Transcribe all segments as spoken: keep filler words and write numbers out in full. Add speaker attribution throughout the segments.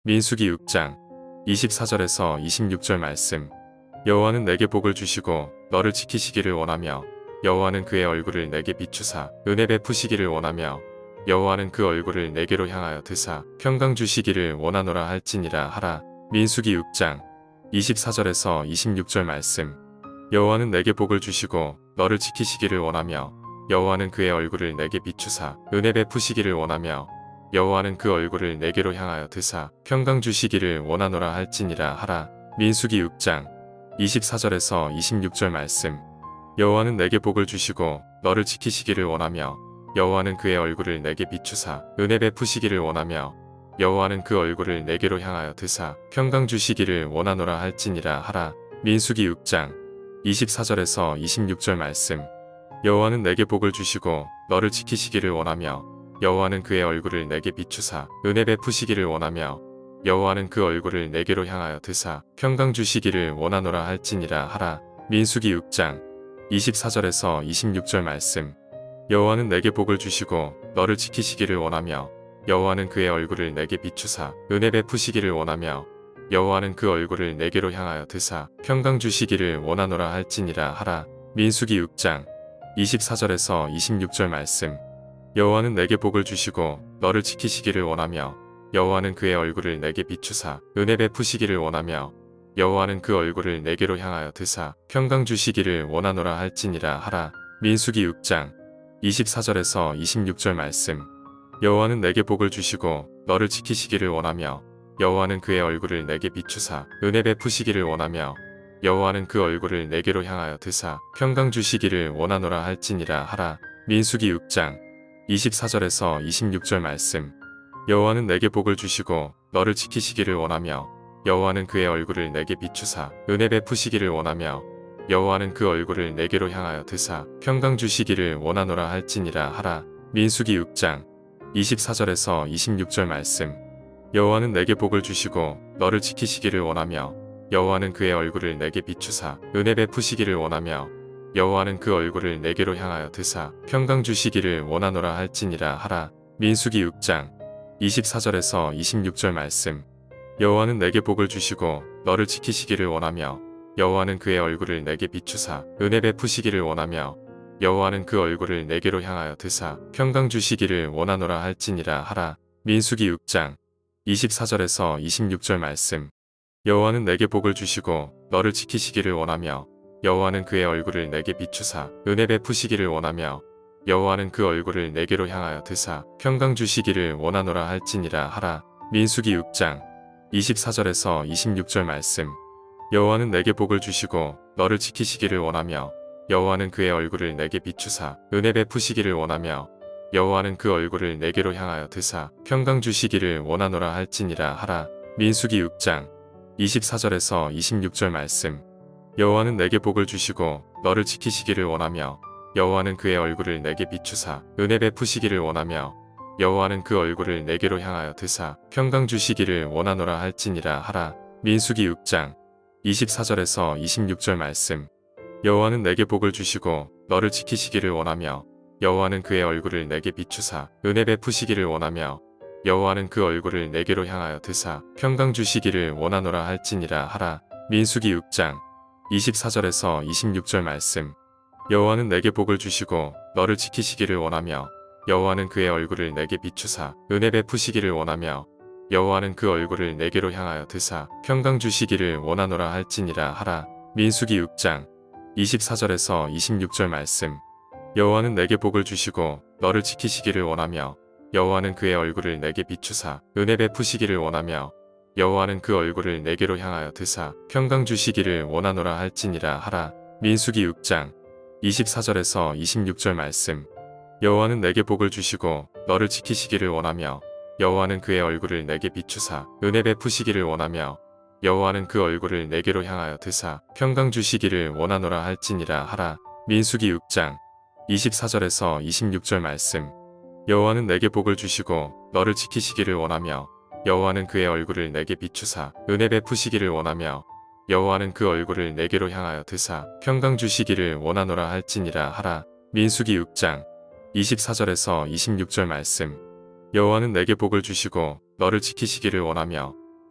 Speaker 1: 민수기 육 장 이십사 절에서 이십육 절 말씀. 여호와는 내게 복을 주시고 너를 지키시기를 원하며 여호와는 그의 얼굴을 내게 비추사 은혜 베푸시기를 원하며 여호와는 그 얼굴을 내게로 향하여 드사 평강 주시기를 원하노라 할지니라 하라. 민수기 육 장 이십사 절에서 이십육 절 말씀. 여호와는 내게 복을 주시고 너를 지키시기를 원하며 여호와는 그의 얼굴을 내게 비추사 은혜 베푸시기를 원하며 여호와는 그 얼굴을 내게로 향하여 드사 평강 주시기를 원하노라 할지니라 하라. 민수기 육 장 이십사 절에서 이십육 절 말씀. 여호와는 내게 복을 주시고 너를 지키시기를 원하며 여호와는 그의 얼굴을 내게 비추사 은혜 베푸시기를 원하며 여호와는 그 얼굴을 내게로 향하여 드사 평강 주시기를 원하노라 할지니라 하라. 민수기 육 장 이십사 절에서 이십육 절 말씀. 여호와는 내게 복을 주시고 너를 지키시기를 원하며 여호와는 그의 얼굴을 내게 비추사 은혜 베푸시기를 원하며 여호와는 그 얼굴을 내게로 향하여 드사 평강 주시기를 원하노라 할지니라 하라. 민수기 육 장 이십사 절에서 이십육 절 말씀. 여호와는 내게 복을 주시고 너를 지키시기를 원하며 여호와는 그의 얼굴을 내게 비추사 은혜 베푸시기를 원하며 여호와는 그 얼굴을 내게로 향하여 드사 평강 주시기를 원하노라 할지니라 하라. 민수기 육 장 이십사 절에서 이십육 절 말씀. 여호와는 내게 복을 주시고 너를 지키시기를 원하며 여호와는 그의 얼굴을 내게 비추사 은혜 베푸시기를 원하며 여호와는 그 얼굴을 내게로 향하여 드사 평강 주시기를 원하노라 할지니라 하라. 민수기 육 장 이십사 절에서 이십육 절 말씀. 여호와는 내게 복을 주시고 너를 지키시기를 원하며 여호와는 그의 얼굴을 내게 비추사 은혜 베푸시기를 원하며 여호와는 그 얼굴을 내게로 향하여 드사 평강 주시기를 원하노라 할지니라 하라. 민수기 육 장 이십사 절에서 이십육 절 말씀. 여호와는 내게 복을 주시고 너를 지키시기를 원하며 여호와는 그의 얼굴을 내게 비추사 은혜 베푸시기를 원하며 여호와는 그 얼굴을 내게로 향하여 드사 평강 주시기를 원하노라 할지니라 하라. 민수기 육 장 이십사 절에서 이십육 절 말씀. 여호와는 내게 복을 주시고 너를 지키시기를 원하며 여호와는 그의 얼굴을 내게 비추사 은혜 베푸시기를 원하며 여호와는 그 얼굴을 내게로 향하여 드사 평강 주시기를 원하노라 할지니라 하라. 민수기 육 장 이십사 절에서 이십육 절 말씀. 여호와는 내게 복을 주시고 너를 지키시기를 원하며 여호와는 그의 얼굴을 내게 비추사 은혜 베푸시기를 원하며 여호와는 그 얼굴을 내게로 향하여 드사 평강 주시기를 원하노라 할지니라 하라. 민수기 육 장 이십사 절에서 이십육 절 말씀. 여호와는 내게 복을 주시고 너를 지키시기를 원하며 여호와는 그의 얼굴을 내게 비추사 은혜 베푸시기를 원하며 여호와는 그 얼굴을 내게로 향하여 드사 평강 주시기를 원하노라 할지니라 하라. 민수기 육 장 이십사 절에서 이십육 절 말씀. 여호와는 내게 복을 주시고 너를 지키시기를 원하며 여호와는 그의 얼굴을 내게 비추사 은혜 베푸시기를 원하며 여호와는 그 얼굴을 내게로 향하여 드사 평강 주시기를 원하노라 할지니라 하라. 민수기 육 장 이십사 절에서 이십육 절 말씀. 여호와는 내게 복을 주시고 너를 지키시기를 원하며 여호와는 그의 얼굴을 내게 비추사 은혜 베푸시기를 원하며 여호와는 그 얼굴을 내게로 향하여 드사 평강 주시기를 원하노라 할지니라 하라. 민수기 육 장 이십사 절에서 이십육 절 말씀. 여호와는 내게 복을 주시고 너를 지키시기를 원하며 여호와는 그의 얼굴을 내게 비추사 은혜 베푸시기를 원하며 여호와는 그 얼굴을 내게로 향하여 드사 평강 주시기를 원하노라 할지니라 하라. 민수기 육 장 이십사 절에서 이십육 절 말씀. 여호와는 내게 복을 주시고 너를 지키시기를 원하며 여호와는 그의 얼굴을 내게 비추사 은혜 베푸시기를 원하며 여호와는 그 얼굴을 내게로 향하여 드사 평강 주시기를 원하노라 할지니라 하라. 민수기 육 장 이십사 절에서 이십육 절 말씀. 여호와는 내게 복을 주시고 너를 지키시기를 원하며 여호와는 그의 얼굴을 내게 비추사 은혜 베푸시기를 원하며 여호와는 그 얼굴을 내게로 향하여 드사 평강 주시기를 원하노라 할지니라 하라. 민수기 육 장 이십사 절에서 이십육 절 말씀. 여호와는 내게 복을 주시고 너를 지키시기를 원하며 여호와는 그의 얼굴을 내게 비추사 은혜 베푸시기를 원하며 여호와는 그 얼굴을 내게로 향하여 드사 평강 주시기를 원하노라 할지니라 하라. 민수기 육 장 이십사 절에서 이십육 절 말씀. 여호와는 내게 복을 주시고 너를 지키시기를 원하며 여호와는 그의 얼굴을 내게 비추사 은혜 베푸시기를 원하며 여호와는 그 얼굴을 내게로 향하여 드사 평강 주시기를 원하노라 할지니라 하라. 민수기 육 장 이십사 절에서 이십육 절 말씀. 여호와는 내게 복을 주시고 너를 지키시기를 원하며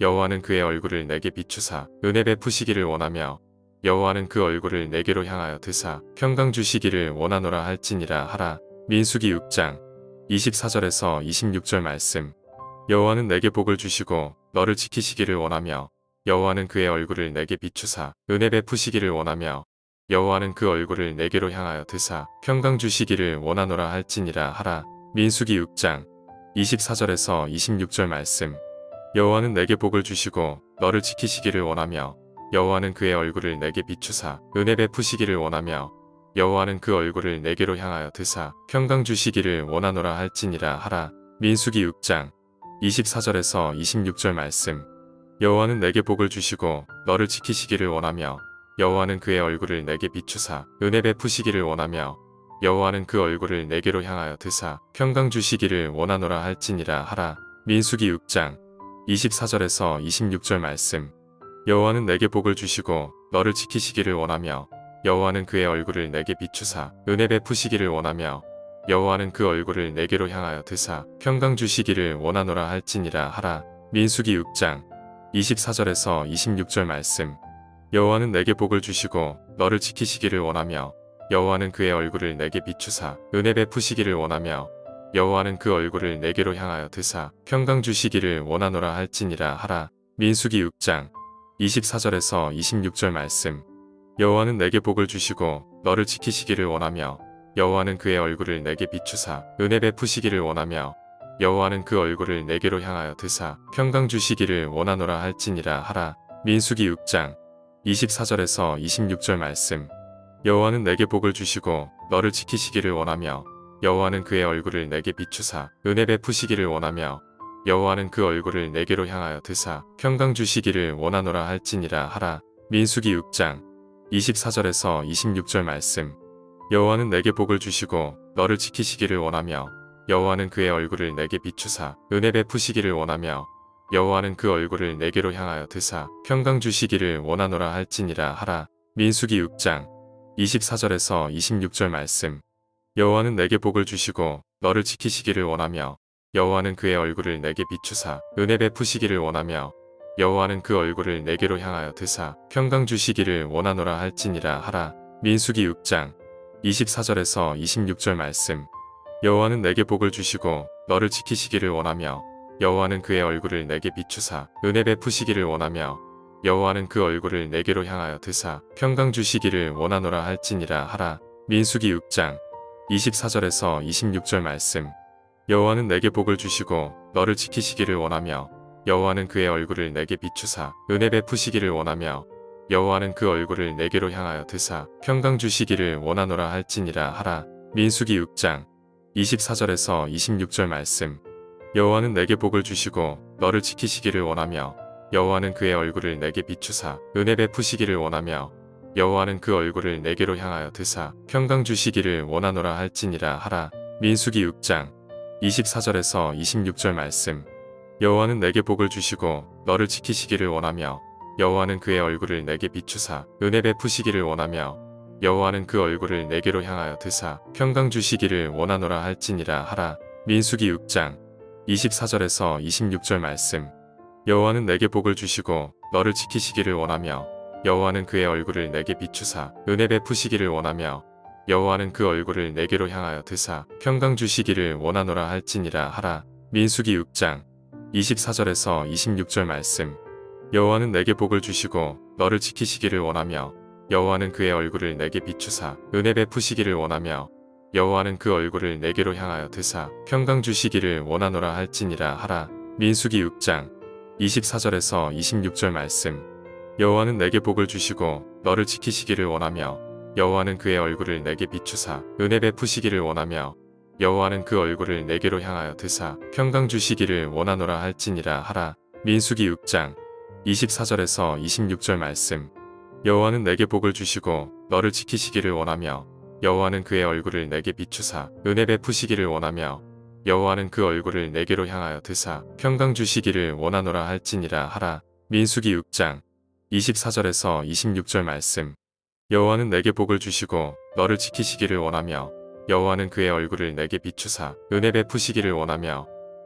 Speaker 1: 여호와는 그의 얼굴을 내게 비추사 은혜 베푸시기를 원하며 여호와는 그 얼굴을 내게로 향하여 드사 평강 주시기를 원하노라 할지니라 하라. 민수기 육 장 이십사 절에서 이십육 절 말씀. 여호와는 내게 복을 주시고 너를 지키시기를 원하며 여호와는 그의 얼굴을 내게 비추사 은혜 베푸시기를 원하며 여호와는 그 얼굴을 내게로 향하여 드사 평강 주시기를 원하노라 할지니라 하라. 민수기 육 장 이십사 절에서 이십육 절 말씀. 여호와는 내게 복을 주시고 너를 지키시기를 원하며 여호와는 그의 얼굴을 내게 비추사 은혜 베푸시기를 원하며 여호와는 그 얼굴을 내게로 향하여 드사 평강 주시기를 원하노라 할지니라 하라. 민수기 육 장 이십사 절에서 이십육 절 말씀. 여호와는 내게 복을 주시고 너를 지키시기를 원하며 여호와는 그의 얼굴을 내게 비추사 은혜 베푸시기를 원하며 여호와는 그 얼굴을 내게로 향하여 드사 평강 주시기를 원하노라 할지니라 하라. 민수기 육 장 이십사 절에서 이십육 절 말씀. 여호와는 내게 복을 주시고 너를 지키시기를 원하며 여호와는 그의 얼굴을 내게 비추사 은혜 베푸시기를 원하며 여호와는 그 얼굴을 내게로 향하여 드사 평강 주시기를 원하노라 할지니라 하라. 민수기 육 장 이십사 절에서 이십육 절 말씀. 여호와는 내게 복을 주시고 너를 지키시기를 원하며 여호와는 그의 얼굴을 내게 비추사 은혜 베푸시기를 원하며 여호와는 그 얼굴을 내게로 향하여 드사 평강 주시기를 원하노라 할지니라 하라. 민수기 육 장 이십사 절에서 이십육 절 말씀. 여호와는 내게 복을 주시고 너를 지키시기를 원하며 여호와는 그의 얼굴을 내게 비추사 은혜 베푸시기를 원하며 여호와는 그 얼굴을 내게로 향하여 드사 평강 주시기를 원하노라 할지니라 하라. 민수기 육 장 이십사 절에서 이십육 절 말씀. 여호와는 내게 복을 주시고 너를 지키시기를 원하며 여호와는 그의 얼굴을 내게 비추사 은혜 베푸시기를 원하며 여호와는 그 얼굴을 내게로 향하여 드사 평강 주시기를 원하노라 할지니라 하라. 민수기 육 장 이십사 절에서 이십육 절 말씀. 여호와는 내게 복을 주시고 너를 지키시기를 원하며 여호와는 그의 얼굴을 내게 비추사 은혜 베푸시기를 원하며 여호와는 그 얼굴을 내게로 향하여 드사 평강 주시기를 원하노라 할지니라 하라. 민수기 육 장 이십사 절에서 이십육 절 말씀. 여호와는 내게 복을 주시고 너를 지키시기를 원하며 여호와는 그의 얼굴을 내게 비추사 은혜 베푸시기를 원하며 여호와는 그 얼굴을 내게로 향하여 드사 평강 주시기를 원하노라 할지니라 하라. 민수기 육 장 이십사 절에서 이십육 절 말씀. 여호와는 내게 복을 주시고 너를 지키시기를 원하며 여호와는 그의 얼굴을 내게 비추사 은혜 베푸시기를 원하며 여호와는 그 얼굴을 내게로 향하여 드사 평강 주시기를 원하노라 할지니라 하라. 민수기 육 장 이십사 절에서 이십육 절 말씀. 여호와는 내게 복을 주시고 너를 지키시기를 원하며 여호와는 그의 얼굴을 내게 비추사 은혜 베푸시기를 원하며 여호와는 그 얼굴을 내게로 향하여 드사 평강 주시기를 원하노라 할지니라 하라. 민수기 육 장 이십사 절에서 이십육 절 말씀. 여호와는 내게 복을 주시고 너를 지키시기를 원하며 여호와는 그의 얼굴을 내게 비추사 은혜 베푸시기를 원하며 여호와는 그 얼굴을 내게로 향하여 드사 평강 주시기를 원하노라 할지니라 하라. 민수기 육 장 이십사 절에서 이십육 절 말씀. 여호와는 내게 복을 주시고 너를 지키시기를 원하며 여호와는 그의 얼굴을 내게 비추사 은혜 베푸시기를 원하며 여호와는 그 얼굴을 내게로 향하여 드사 평강 주시기를 원하노라 할지니라 하라. 민수기 육 장 이십사 절에서 이십육 절 말씀. 여호와는 내게 복을 주시고 너를 지키시기를 원하며 여호와는 그의 얼굴을 내게 비추사 은혜 베푸시기를 원하며 여호와는 그 얼굴을 내게로 향하여 드사 평강 주시기를 원하노라 할지니라 하라. 민수기 육 장 이십사 절에서 이십육 절 말씀. 여호와는 내게 복을 주시고 너를 지키시기를 원하며 여호와는 그의 얼굴을 내게 비추사 은혜 베푸시기를 원하며 여호와는 그 얼굴을 내게로 향하여 드사 평강 주시기를 원하노라 할지니라 하라. 민수기 육 장 이십사 절에서 이십육 절 말씀. 여호와는 내게 복을 주시고 너를 지키시기를 원하며 여호와는 그의 얼굴을 내게 비추사 은혜 베푸시기를 원하며 여호와는 그 얼굴을 내게로 향하여 드사 평강 주시기를 원하노라 할지니라 하라. 민수기 육 장 이십사 절에서 이십육 절 말씀. 여호와는 내게 복을 주시고 너를 지키시기를 원하며 여호와는 그의 얼굴을 내게 비추사 은혜 베푸시기를 원하며 여호와는 그 얼굴을 내게로 향하여 드사 평강 주시기를 원하노라 할지니라 하라. 민수기 육 장 이십사 절에서 이십육 절 말씀. 여호와는 내게 복을 주시고 너를 지키시기를 원하며 여호와는 그의 얼굴을 내게 비추사 은혜 베푸시기를 원하며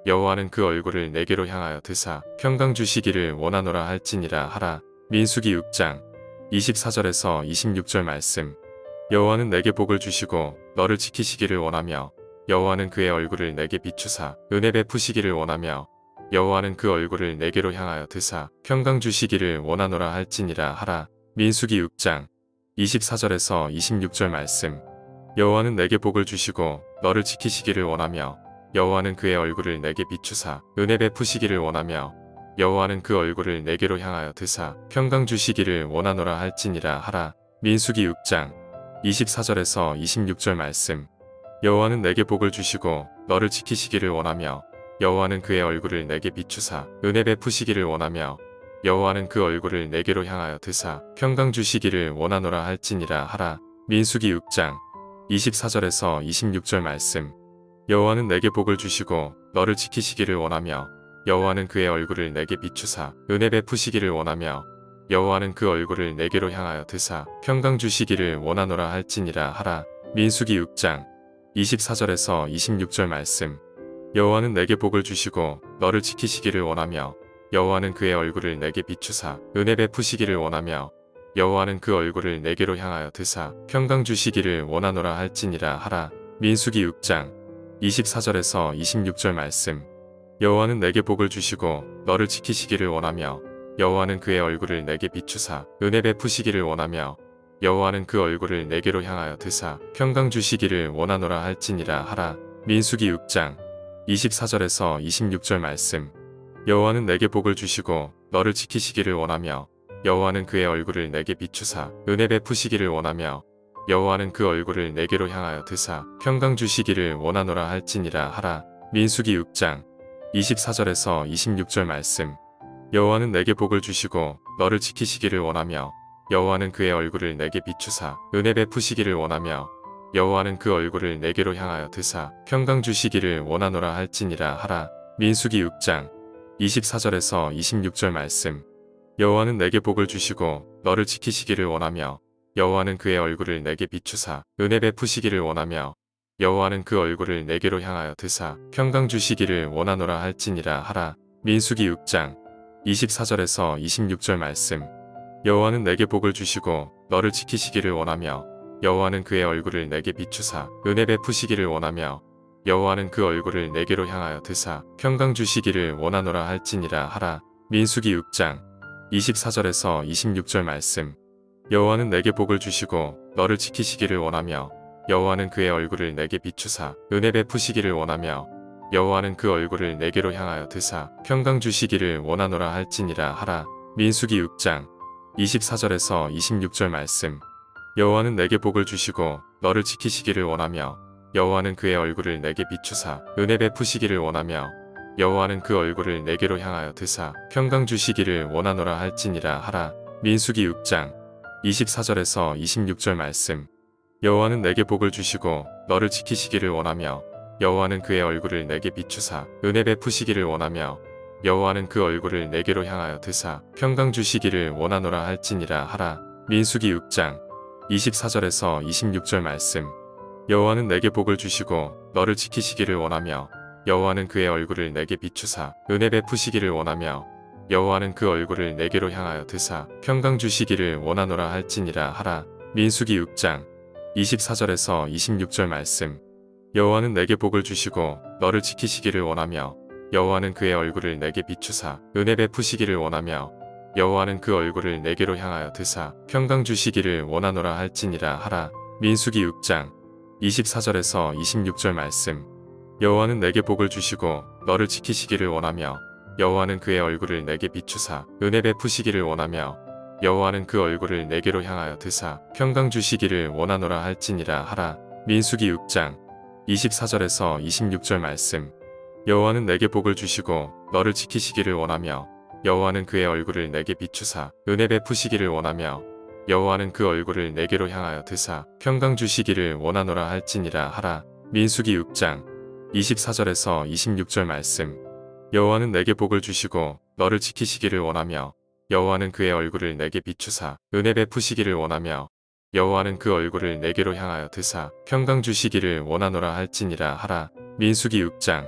Speaker 1: 여호와는 그 얼굴을 내게로 향하여 드사 평강 주시기를 원하노라 할지니라 하라. 민수기 육 장 이십사 절에서 이십육 절 말씀. 여호와는 내게 복을 주시고 너를 지키시기를 원하며 여호와는 그의 얼굴을 내게 비추사 은혜 베푸시기를 원하며 여호와는 그 얼굴을 내게로 향하여 드사 평강 주시기를 원하노라 할지니라 하라. 민수기 육 장 이십사 절에서 이십육 절 말씀. 여호와는 내게 복을 주시고 너를 지키시기를 원하며 여호와는 그의 얼굴을 내게 비추사 은혜 베푸시기를 원하며 여호와는 그 얼굴을 내게로 향하여 드사 평강 주시기를 원하노라 할지니라 하라. 민수기 육 장 이십사 절에서 이십육 절 말씀. 여호와는 내게 복을 주시고 너를 지키시기를 원하며 여호와는 그의 얼굴을 내게 비추사 은혜 베푸시기를 원하며 여호와는 그 얼굴을 내게로 향하여 드사 평강 주시기를 원하노라 할지니라 하라. 민수기 육 장 이십사 절에서 이십육 절 말씀. 여호와는 내게 복을 주시고 너를 지키시기를 원하며 여호와는 그의 얼굴을 내게 비추사 은혜 베푸시기를 원하며 여호와는 그 얼굴을 내게로 향하여 드사 평강 주시기를 원하노라 할지니라 하라. 민수기 육 장 이십사 절에서 이십육 절 말씀. 여호와는 내게 복을 주시고 너를 지키시기를 원하며 여호와는 그의 얼굴을 내게 비추사 은혜 베푸시기를 원하며 여호와는 그 얼굴을 내게로 향하여 드사 평강 주시기를 원하노라 할지니라 하라. 민수기 육 장 이십사 절에서 이십육 절 말씀. 여호와는 내게 복을 주시고 너를 지키시기를 원하며 여호와는 그의 얼굴을 내게 비추사 은혜 베푸시기를 원하며 여호와는 그 얼굴을 내게로 향하여 드사 평강 주시기를 원하노라 할지니라 하라. 민수기 육 장 이십사 절에서 이십육 절 말씀. 여호와는 내게 복을 주시고 너를 지키시기를 원하며 여호와는 그의 얼굴을 내게 비추사 은혜 베푸시기를 원하며 여호와는 그 얼굴을 내게로 향하여 드사 평강 주시기를 원하노라 할지니라 하라. 민수기 육 장 이십사 절에서 이십육 절 말씀. 여호와는 내게 복을 주시고 너를 지키시기를 원하며 여호와는 그의 얼굴을 내게 비추사 은혜 베푸시기를 원하며 여호와는 그 얼굴을 내게로 향하여 드사 평강 주시기를 원하노라 할지니라 하라. 민수기 육 장 이십사 절에서 이십육 절 말씀. 여호와는 내게 복을 주시고 너를 지키시기를 원하며 여호와는 그의 얼굴을 내게 비추사 은혜 베푸시기를 원하며 여호와는 그 얼굴을 내게로 향하여 드사 평강 주시기를 원하노라 할지니라 하라. 민수기 육 장 이십사 절에서 이십육 절 말씀. 여호와는 내게 복을 주시고 너를 지키시기를 원하며 여호와는 그의 얼굴을 내게 비추사 은혜 베푸시기를 원하며 여호와는 그 얼굴을 내게로 향하여 드사 평강 주시기를 원하노라 할지니라 하라. 민수기 육 장 이십사 절에서 이십육 절 말씀. 여호와는 내게 복을 주시고 너를 지키시기를 원하며 여호와는 그의 얼굴을 내게 비추사 은혜 베푸시기를 원하며 여호와는 그 얼굴을 내게로 향하여 드사 평강 주시기를 원하노라 할지니라 하라. 민수기 육 장 이십사 절에서 이십육 절 말씀. 여호와는 내게 복을 주시고 너를 지키시기를 원하며 여호와는 그의 얼굴을 내게 비추사 은혜 베푸시기를 원하며 여호와는 그 얼굴을 내게로 향하여 드사 평강 주시기를 원하노라 할지니라 하라. 민수기 육 장 이십사 절에서 이십육 절 말씀. 여호와는 내게 복을 주시고 너를 지키시기를 원하며 여호와는 그의 얼굴을 내게 비추사 은혜 베푸시기를 원하며 여호와는 그 얼굴을 내게로 향하여 드사 평강 주시기를 원하노라 할지니라 하라. 민수기 육 장 이십사 절에서 이십육 절 말씀. 여호와는 내게 복을 주시고 너를 지키시기를 원하며 여호와는 그의 얼굴을 내게 비추사 은혜 베푸시기를 원하며 여호와는 그 얼굴을 내게로 향하여 드사 평강 주시기를 원하노라 할지니라 하라. 민수기 육 장 이십사 절에서 이십육 절 말씀. 여호와는 내게 복을 주시고 너를 지키시기를 원하며 여호와는 그의 얼굴을 내게 비추사 은혜 베푸시기를 원하며 여호와는 그 얼굴을 내게로 향하여 드사 평강 주시기를 원하노라 할지니라 하라. 민수기 육 장 이십사 절에서 이십육 절 말씀. 여호와는 내게 복을 주시고 너를 지키시기를 원하며 여호와는 그의 얼굴을 내게 비추사 은혜 베푸시기를 원하며 여호와는 그 얼굴을 내게로 향하여 드사 평강 주시기를 원하노라 할지니라 하라. 민수기 육 장 이십사 절에서 이십육 절 말씀. 여호와는 내게 복을 주시고 너를 지키시기를 원하며 여호와는 그의 얼굴을 내게 비추사 은혜 베푸시기를 원하며 여호와는 그 얼굴을 내게로 향하여 드사 평강 주시기를 원하노라 할지니라 하라. 민수기 육 장 이십사 절에서 이십육 절 말씀. 여호와는 내게 복을 주시고 너를 지키시기를 원하며 여호와는 그의 얼굴을 내게 비추사 은혜 베푸시기를 원하며 여호와는 그 얼굴을 내게로 향하여 드사 평강 주시기를 원하노라 할지니라 하라. 민수기 육 장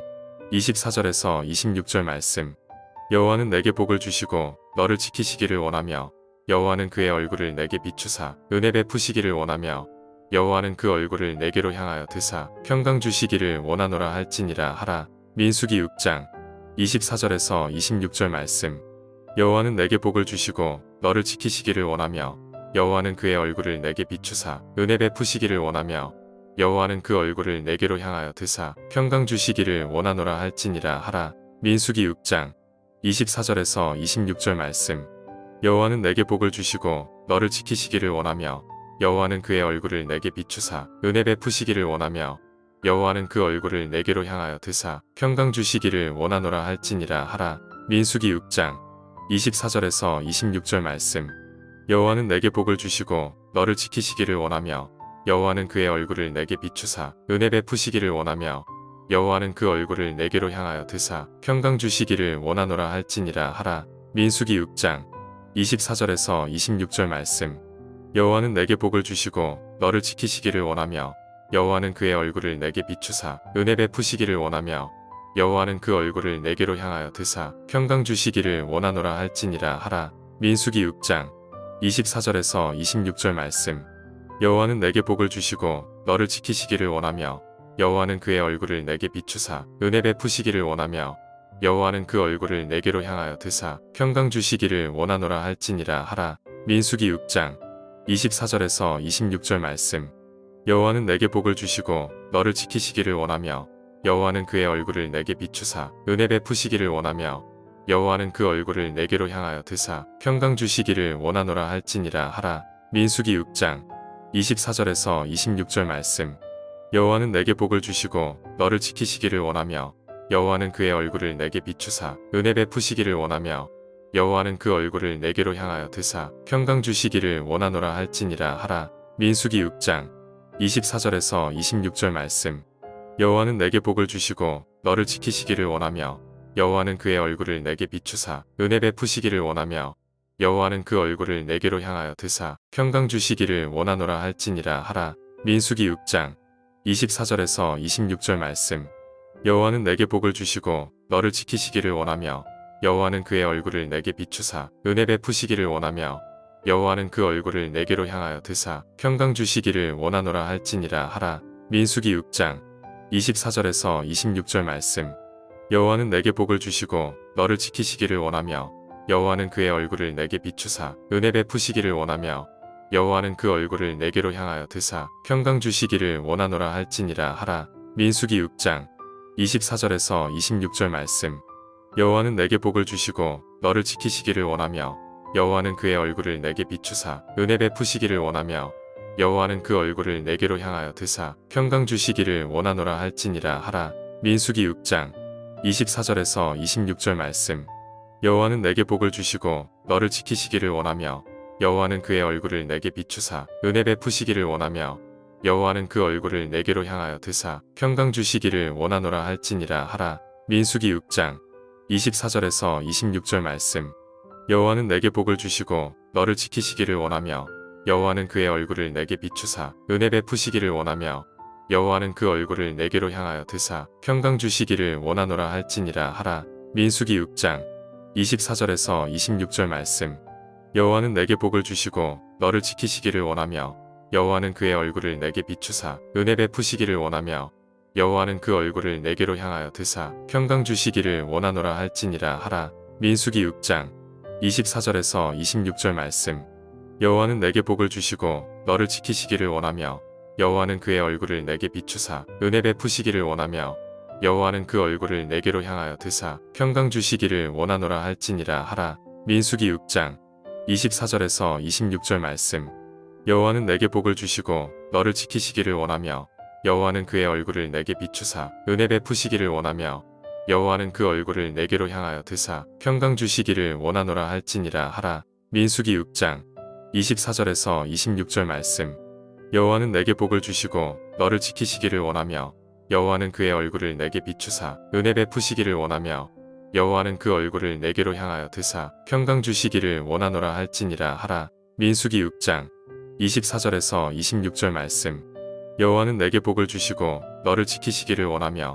Speaker 1: 이십사 절에서 이십육 절 말씀. 여호와는 내게 복을 주시고 너를 지키시기를 원하며 여호와는 그의 얼굴을 내게 비추사 은혜 베푸시기를 원하며 여호와는 그 얼굴을 내게로 향하여 드사 평강 주시기를 원하노라 할지니라 하라. 민수기 육 장 이십사 절에서 이십육 절 말씀. 여호와는 내게 복을 주시고 너를 지키시기를 원하며 여호와는 그의 얼굴을 내게 비추사 은혜 베푸시기를 원하며 여호와는 그 얼굴을 내게로 향하여 드사 평강 주시기를 원하노라 할지니라 하라. 민수기 육 장 이십사 절에서 이십육 절 말씀. 여호와는 내게 복을 주시고 너를 지키시기를 원하며 여호와는 그의 얼굴을 내게 비추사 은혜 베푸시기를 원하며 여호와는 그 얼굴을 내게로 향하여 드사 평강 주시기를 원하노라 할지니라 하라. 민수기 육 장 이십사 절에서 이십육 절 말씀. 여호와는 내게 복을 주시고 너를 지키시기를 원하며 여호와는 그의 얼굴을 내게 비추사 은혜 베푸시기를 원하며 여호와는 그 얼굴을 내게로 향하여 드사 평강 주시기를 원하노라 할지니라 하라. 민수기 육 장 이십사 절에서 이십육 절 말씀. 여호와는 내게 복을 주시고 너를 지키시기를 원하며 여호와는 그의 얼굴을 내게 비추사 은혜 베푸시기를 원하며 여호와는 그 얼굴을 내게로 향하여 드사 평강 주시기를 원하노라 할지니라 하라. 민수기 육 장 이십사 절에서 이십육 절 말씀. 여호와는 내게 복을 주시고 너를 지키시기를 원하며 여호와는 그의 얼굴을 내게 비추사 은혜 베푸시기를 원하며 여호와는 그 얼굴을 내게로 향하여 드사 평강 주시기를 원하노라 할지니라 하라. 민수기 육 장 이십사 절에서 이십육 절 말씀. 여호와는 내게 복을 주시고 너를 지키시기를 원하며 여호와는 그의 얼굴을 내게 비추사 은혜 베푸시기를 원하며 여호와는 그 얼굴을 내게로 향하여 드사 평강 주시기를 원하노라 할지니라 하라. 민수기 육 장 이십사 절에서 이십육 절 말씀. 여호와는 내게 복을 주시고 너를 지키시기를 원하며 여호와는 그의 얼굴을 내게 비추사 은혜 베푸시기를 원하며 여호와는 그 얼굴을 내게로 향하여 드사 평강 주시기를 원하노라 할지니라 하라. 민수기 육 장 이십사 절에서 이십육 절 말씀. 여호와는 내게 복을 주시고 너를 지키시기를 원하며 여호와는 그의 얼굴을 내게 비추사 은혜 베푸시기를 원하며 여호와는 그 얼굴을 내게로 향하여 드사 평강 주시기를 원하노라 할지니라 하라. 민수기 육 장 이십사 절에서 이십육 절 말씀. 여호와는 내게 복을 주시고 너를 지키시기를 원하며 여호와는 그의 얼굴을 내게 비추사 은혜 베푸시기를 원하며 여호와는 그 얼굴을 내게로 향하여 드사 평강 주시기를 원하노라 할지니라 하라. 민수기 육 장 이십사 절에서 이십육 절 말씀. 여호와는 내게 복을 주시고 너를 지키시기를 원하며 여호와는 그의 얼굴을 내게 비추사 은혜 베푸시기를 원하며 여호와는 그 얼굴을 내게로 향하여 드사 평강 주시기를 원하노라 할지니라 하라. 민수기 육 장 이십사 절에서 이십육 절 말씀. 여호와는 내게 복을 주시고 너를 지키시기를 원하며 여호와는 그의 얼굴을 내게 비추사 은혜 베푸시기를 원하며 여호와는 그 얼굴을 내게로 향하여 드사 평강 주시기를 원하노라 할지니라 하라. 민수기 육 장 이십사 절에서 이십육 절 말씀. 여호와는 내게 복을 주시고 너를 지키시기를 원하며 여호와는 그의 얼굴을 내게 비추사 은혜 베푸시기를 원하며 여호와는 그 얼굴을 내게로 향하여 드사 평강 주시기를 원하노라 할지니라 하라. 민수기 육 장 이십사 절에서 이십육 절 말씀. 여호와는 내게 복을 주시고 너를 지키시기를 원하며 여호와는 그의 얼굴을 내게 비추사 은혜 베푸시기를 원하며 여호와는 그 얼굴을 내게로 향하여 드사 평강 주시기를 원하노라 할지니라 하라. 민수기 육 장 이십사 절에서 이십육 절 말씀. 여호와는 내게 복을 주시고 너를 지키시기를 원하며 여호와는 그의 얼굴을 내게 비추사 은혜 베푸시기를 원하며 여호와는 그 얼굴을 내게로 향하여 드사 평강 주시기를 원하노라 할지니라 하라. 민수기 육 장 이십사 절에서 이십육 절 말씀. 여호와는 내게 복을 주시고 너를 지키시기를 원하며 여호와는 그의 얼굴을 내게 비추사 은혜 베푸시기를 원하며 여호와는 그 얼굴을 내게로 향하여 드사 평강 주시기를 원하노라 할지니라 하라. 민수기 육 장 이십사 절에서 이십육 절 말씀. 여호와는 내게 복을 주시고 너를 지키시기를 원하며 여호와는 그의 얼굴을 내게 비추사 은혜 베푸시기를 원하며 여호와는 그 얼굴을 내게로 향하여 드사 평강 주시기를 원하노라 할지니라 하라. 민수기 육 장 이십사 절에서 이십육 절 말씀. 여호와는 내게 복을 주시고 너를 지키시기를 원하며 여호와는 그의 얼굴을 내게 비추사 은혜 베푸시기를 원하며 여호와는 그 얼굴을 내게로 향하여 드사 평강 주시기를 원하노라 할지니라 하라. 민수기 육 장 이십사 절에서 이십육 절 말씀. 여호와는 내게 복을 주시고 너를 지키시기를 원하며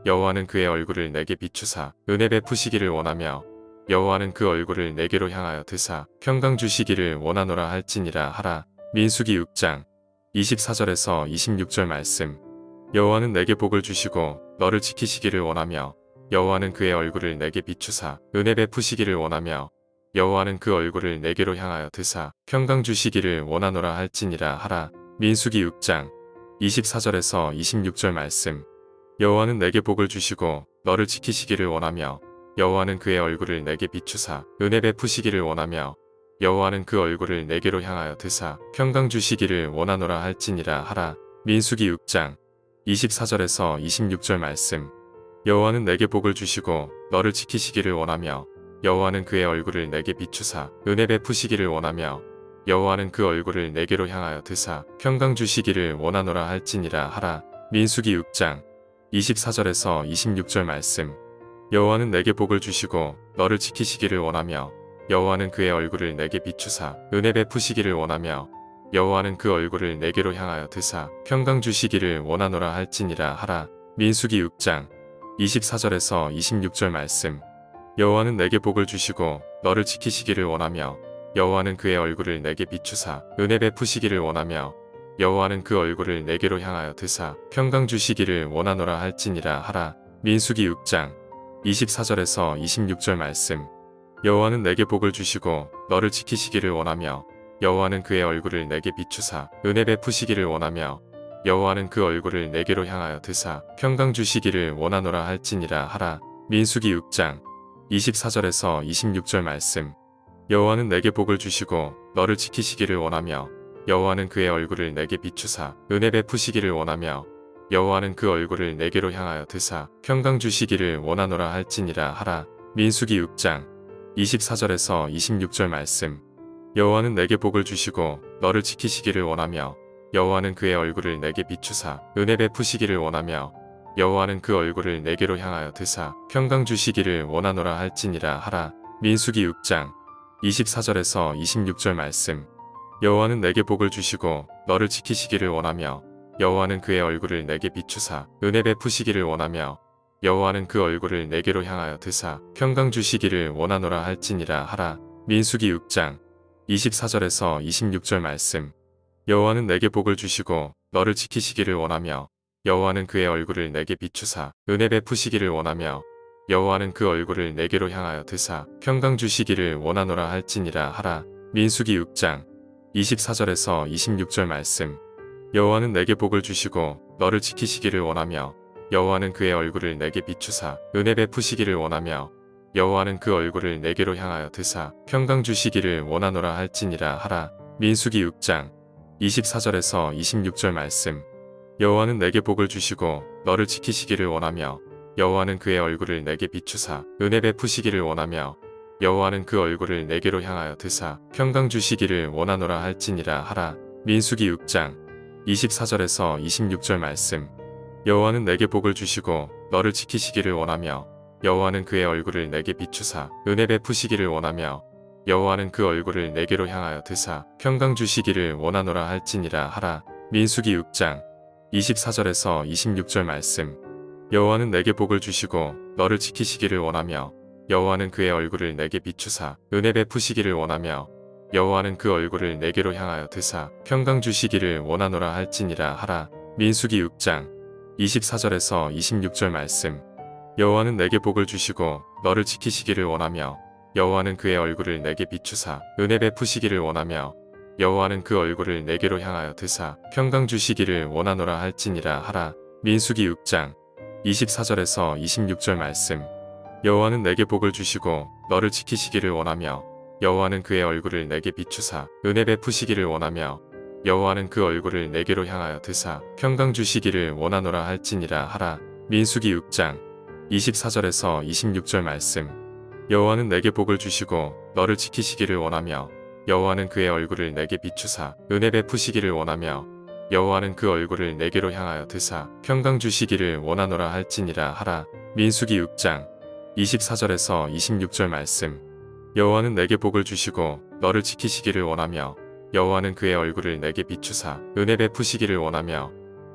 Speaker 1: 여호와는 그의 얼굴을 내게 비추사 은혜 베푸시기를 원하며 여호와는 그 얼굴을 내게로 향하여 드사 평강 주시기를 원하노라 할지니라 하라. 민수기 육 장 이십사 절에서 이십육 절 말씀. 여호와는 내게 복을 주시고 너를 지키시기를 원하며 여호와는 그의 얼굴을 내게 비추사 은혜 베푸시기를 원하며 여호와는 그 얼굴을 내게로 향하여 드사 평강 주시기를 원하노라 할지니라 하라. 민수기 육 장 이십사 절에서 이십육 절 말씀. 여호와는 내게 복을 주시고 너를 지키시기를 원하며 여호와는 그의 얼굴을 내게 비추사 은혜 베푸시기를 원하며 여호와는 그 얼굴을 내게로 향하여 드사 평강 주시기를 원하노라 할지니라 하라. 민수기 육 장 이십사 절에서 이십육 절 말씀. 여호와는 내게 복을 주시고 너를 지키시기를 원하며 여호와는 그의 얼굴을 내게 비추사 은혜 베푸시기를 원하며 여호와는 그 얼굴을 내게로 향하여 드사 평강 주시기를 원하노라 할지니라 하라. 민수기 육 장 이십사 절에서 이십육 절 말씀. 여호와는 내게 복을 주시고 너를 지키시기를 원하며 여호와는 그의 얼굴을 내게 비추사 은혜 베푸시기를 원하며 여호와는 그 얼굴을 내게로 향하여 드사 평강 주시기를 원하노라 할지니라 하라. 민수기 육 장 이십사 절에서 이십육 절 말씀. 여호와는 내게 복을 주시고 너를 지키시기를 원하며 여호와는 그의 얼굴을 내게 비추사 은혜 베푸시기를 원하며 여호와는 그 얼굴을 내게로 향하여 드사 평강 주시기를 원하노라 할지니라 하라. 민수기 육 장 이십사 절에서 이십육 절 말씀. 여호와는 내게 복을 주시고 너를 지키시기를 원하며 여호와는 그의 얼굴을 내게 비추사 은혜 베푸시기를 원하며 여호와는 그 얼굴을 내게로 향하여 드사 평강 주시기를 원하노라 할지니라 하라. 민수기 육 장 이십사 절에서 이십육 절 말씀. 여호와는 내게 복을 주시고 너를 지키시기를 원하며 여호와는 그의 얼굴을 내게 비추사 은혜 베푸시기를 원하며 여호와는 그 얼굴을 내게로 향하여 드사 평강 주시기를 원하노라 할지니라 하라. 민수기 육 장 이십사 절에서 이십육 절 말씀. 여호와는 내게 복을 주시고 너를 지키시기를 원하며 여호와는 그의 얼굴을 내게 비추사 은혜 베푸시기를 원하며 여호와는 그 얼굴을 내게로 향하여 드사 평강 주시기를 원하노라 할지니라 하라. 민수기 육 장 이십사 절에서 이십육 절 말씀. 여호와는 내게 복을 주시고 너를 지키시기를 원하며 여호와는 그의 얼굴을 내게 비추사 은혜 베푸시기를 원하며 여호와는 그 얼굴을 내게로 향하여 드사 평강 주시기를 원하노라 할지니라 하라. 민수기 육 장 이십사 절에서 이십육 절 말씀. 여호와는 내게 복을 주시고 너를 지키시기를 원하며 여호와는 그의 얼굴을 내게 비추사 은혜 베푸시기를 원하며 여호와는 그 얼굴을 내게로 향하여 드사 평강 주시기를 원하노라 할지니라 하라. 민수기 육 장 이십사 절에서 이십육 절 말씀. 여호와는 내게 복을 주시고 너를 지키시기를 원하며 여호와는 그의 얼굴을 내게 비추사 은혜 베푸시기를 원하며 여호와는 그 얼굴을 내게로 향하여 드사 평강 주시기를 원하노라 할지니라 하라. 민수기 육 장 이십사 절에서 이십육 절 말씀. 여호와는 내게 복을 주시고 너를 지키시기를 원하며 여호와는 그의 얼굴을 내게 비추사 은혜 베푸시기를 원하며 여호와는 그 얼굴을 내게로 향하여 드사 평강 주시기를 원하노라 할지니라 하라. 민수기 육 장 이십사 절에서 이십육 절 말씀. 여호와는 내게 복을 주시고 너를 지키시기를 원하며 여호와는 그의 얼굴을 내게 비추사 은혜 베푸시기를 원하며 여호와는 그 얼굴을 내게로 향하여 드사 평강 주시기를 원하노라 할지니라 하라. 민수기 육 장 이십사 절에서 이십육 절 말씀. 여호와는 내게 복을 주시고 너를 지키시기를 원하며 여호와는 그의 얼굴을 내게 비추사 은혜 베푸시기를 원하며 여호와는 그 얼굴을 내게로 향하여 드사 평강 주시기를 원하노라 할지니라 하라. 민수기 육 장 이십사 절에서 이십육 절 말씀. 여호와는 내게 복을 주시고 너를 지키시기를 원하며 여호와는 그의 얼굴을 내게 비추사 은혜 베푸시기를 원하며 여호와는 그 얼굴을 내게로 향하여 드사 평강 주시기를 원하노라 할지니라 하라. 민수기 육 장 이십사 절에서 이십육 절 말씀. 여호와는 내게 복을 주시고 너를 지키시기를 원하며 여호와는 그의 얼굴을 내게 비추사 은혜 베푸시기를 원하며 여호와는 그 얼굴을 내게로 향하여 드사 평강 주시기를 원하노라 할지니라 하라. 민수기 육 장 이십사 절에서 이십육 절 말씀. 여호와는 내게 복을 주시고 너를 지키시기를 원하며 여호와는 그의 얼굴을 내게 비추사 은혜 베푸시기를 원하며 여호와는 그 얼굴을 내게로 향하여 드사 평강 주시기를 원하노라 할지니라 하라. 민수기 육 장 이십사 절에서 이십육 절 말씀. 여호와는 내게 복을 주시고 너를 지키시기를 원하며 여호와는 그의 얼굴을 내게 비추사 은혜 베푸시기를 원하며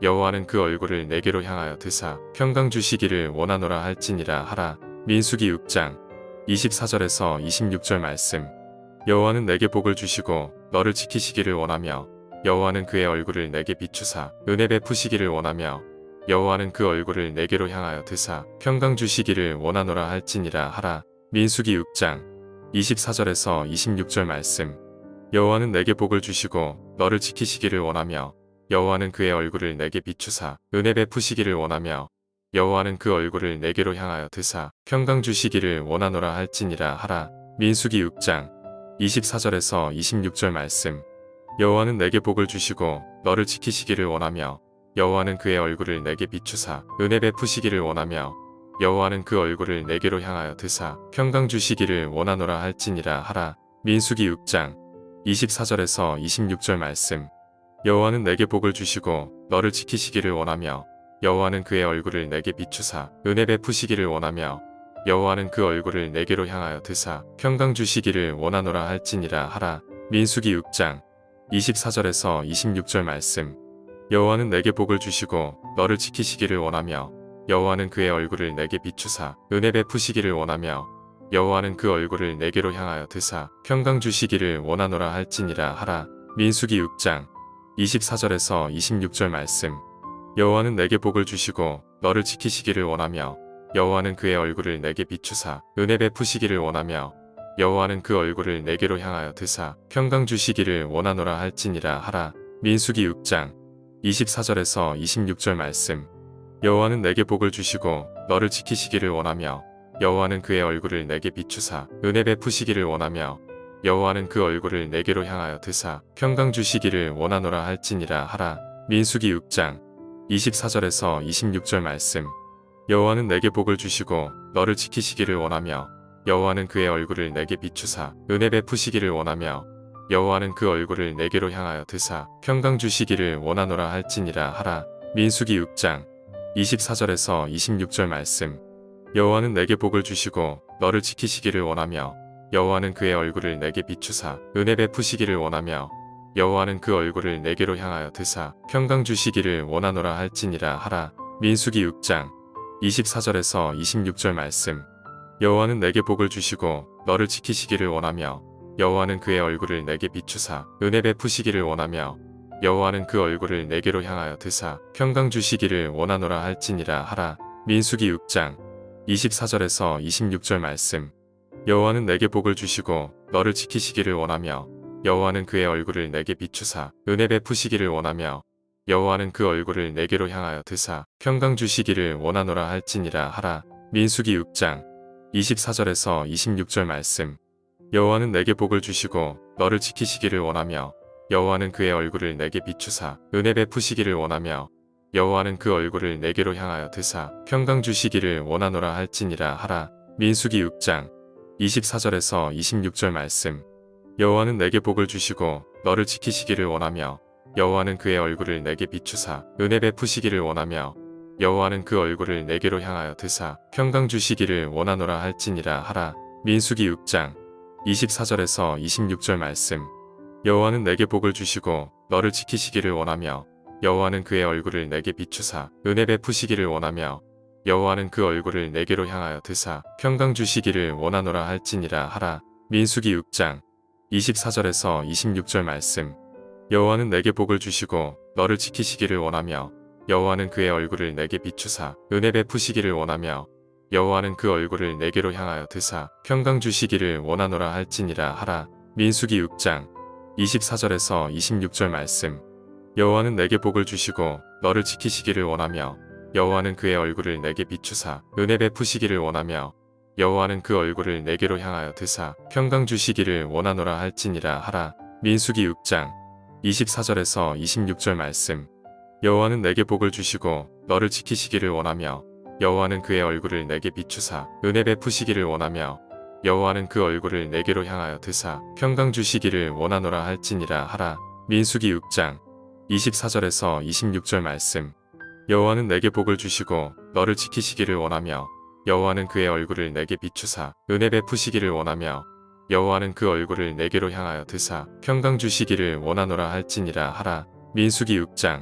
Speaker 1: 여호와는 그 얼굴을 내게로 향하여 드사 평강 주시기를 원하노라 할지니라 하라. 민수기 육 장 이십사 절에서 이십육 절 말씀. 여호와는 내게 복을 주시고 너를 지키시기를 원하며 여호와는 그의 얼굴을 내게 비추사 은혜 베푸시기를 원하며 여호와는 그 얼굴을 내게로 향하여 드사 평강 주시기를 원하노라 할지니라 하라. 민수기 육 장 이십사 절에서 이십육 절 말씀. 여호와는 내게 복을 주시고 너를 지키시기를 원하며 여호와는 그의 얼굴을 내게 비추사 은혜 베푸시기를 원하며 여호와는 그 얼굴을 내게로 향하여 드사 평강 주시기를 원하노라 할지니라 하라. 민수기 육 장 이십사 절에서 이십육 절 말씀. 여호와는 내게 복을 주시고 너를 지키시기를 원하며 여호와는 그의 얼굴을 내게 비추사 은혜 베푸시기를 원하며 여호와는 그 얼굴을 내게로 향하여 드사 평강 주시기를 원하노라 할지니라 하라. 민수기 육 장 이십사 절에서 이십육 절 말씀. 여호와는 내게 복을 주시고 너를 지키시기를 원하며 여호와는 그의 얼굴을 내게 비추사 은혜 베푸시기를 원하며 여호와는 그 얼굴을 내게로 향하여 드사 평강 주시기를 원하노라 할지니라 하라. 민수기 육 장 이십사 절에서 이십육 절 말씀. 여호와는 내게 복을 주시고 너를 지키시기를 원하며 여호와는 그의 얼굴을 내게 비추사 은혜 베푸시기를 원하며 여호와는 그 얼굴을 내게로 향하여 드사 평강 주시기를 원하노라 할지니라 하라. 민수기 육 장 이십사 절에서 이십육 절 말씀. 여호와는 내게 복을 주시고 너를 지키시기를 원하며 여호와는 그의 얼굴을 내게 비추사 은혜 베푸시기를 원하며 여호와는 그 얼굴을 내게로 향하여 드사 평강 주시기를 원하노라 할지니라 하라. 민수기 육 장 이십사 절에서 이십육 절 말씀. 여호와는 내게 복을 주시고 너를 지키시기를 원하며 여호와는 그의 얼굴을 내게 비추사 은혜 베푸시기를 원하며 여호와는 그 얼굴을 내게로 향하여 드사 평강 주시기를 원하노라 할지니라 하라. 민수기 육 장 이십사 절에서 이십육 절 말씀. 여호와는 내게 복을 주시고 너를 지키시기를 원하며 여호와는 그의 얼굴을 내게 비추사 은혜 베푸시기를 원하며 여호와는 그 얼굴을 내게로 향하여 드사 평강 주시기를 원하노라 할지니라 하라. 민수기 육 장 이십사 절에서 이십육 절 말씀. 여호와는 내게 복을 주시고 너를 지키시기를 원하며 여호와는 그의 얼굴을 내게 비추사 은혜 베푸시기를 원하며 여호와는 그 얼굴을 내게로 향하여 드사 평강 주시기를 원하노라 할지니라 하라. 민수기 육 장 이십사 절에서 이십육 절 말씀. 여호와는 내게 복을 주시고 너를 지키시기를 원하며 여호와는 그의 얼굴을 내게 비추사 은혜 베푸시기를 원하며 여호와는 그 얼굴을 내게로 향하여 드사 평강 주시기를 원하노라 할지니라 하라. 민수기 육 장 이십사 절에서 이십육 절 말씀. 여호와는 내게 복을 주시고 너를 지키시기를 원하며 여호와는 그의 얼굴을 내게 비추사 은혜 베푸시기를 원하며 여호와는 그 얼굴을 내게로 향하여 드사 평강 주시기를 원하노라 할지니라 하라. 민수기 육 장 이십사 절에서 이십육 절 말씀. 여호와는 내게 복을 주시고 너를 지키시기를 원하며 여호와는 그의 얼굴을 내게 비추사 은혜 베푸시기를 원하며 여호와는 그 얼굴을 내게로 향하여 드사 평강 주시기를 원하노라 할지니라 하라. 민수기 육 장 이십사 절에서 이십육 절 말씀. 여호와는 내게 복을 주시고 너를 지키시기를 원하며 여호와는 그의 얼굴을 내게 비추사 은혜 베푸시기를 원하며 여호와는 그 얼굴을 내게로 향하여 드사 평강 주시기를 원하노라 할지니라 하라. 민수기 육 장 이십사 절에서 이십육 절 말씀. 여호와는 내게 복을 주시고 너를 지키시기를 원하며 여호와는 그의 얼굴을 내게 비추사 은혜 베푸시기를 원하며 여호와는 그 얼굴을 내게로 향하여 드사 평강 주시기를 원하노라 할지니라 하라. 민수기 육 장 이십사 절에서 이십육 절 말씀. 여호와는 내게 복을 주시고 너를 지키시기를 원하며 여호와는 그의 얼굴을 내게 비추사 은혜 베푸시기를 원하며 여호와는 그 얼굴을 내게로 향하여 드사 평강 주시기를 원하노라 할지니라 하라. 민수기 육 장 이십사 절에서 이십육 절 말씀. 여호와는 내게 복을 주시고 너를 지키시기를 원하며 여호와는 그의 얼굴을 내게 비추사 은혜 베푸시기를 원하며 여호와는 그 얼굴을 내게로 향하여 드사 평강 주시기를 원하노라 할지니라 하라. 민수기 육 장 이십사 절에서 이십육 절 말씀. 여호와는 내게 복을 주시고 너를 지키시기를 원하며 여호와는 그의 얼굴을 내게 비추사 은혜 베푸시기를 원하며 여호와는 그 얼굴을 내게로 향하여 드사 평강 주시기를 원하노라 할지니라 하라. 민수기 육 장 이십사 절에서 이십육 절 말씀. 여호와는 내게 복을 주시고 너를 지키시기를 원하며 여호와는 그의 얼굴을 내게 비추사 은혜 베푸시기를 원하며 여호와는 그 얼굴을 내게로 향하여 드사 평강 주시기를 원하노라 할지니라 하라. 민수기 육 장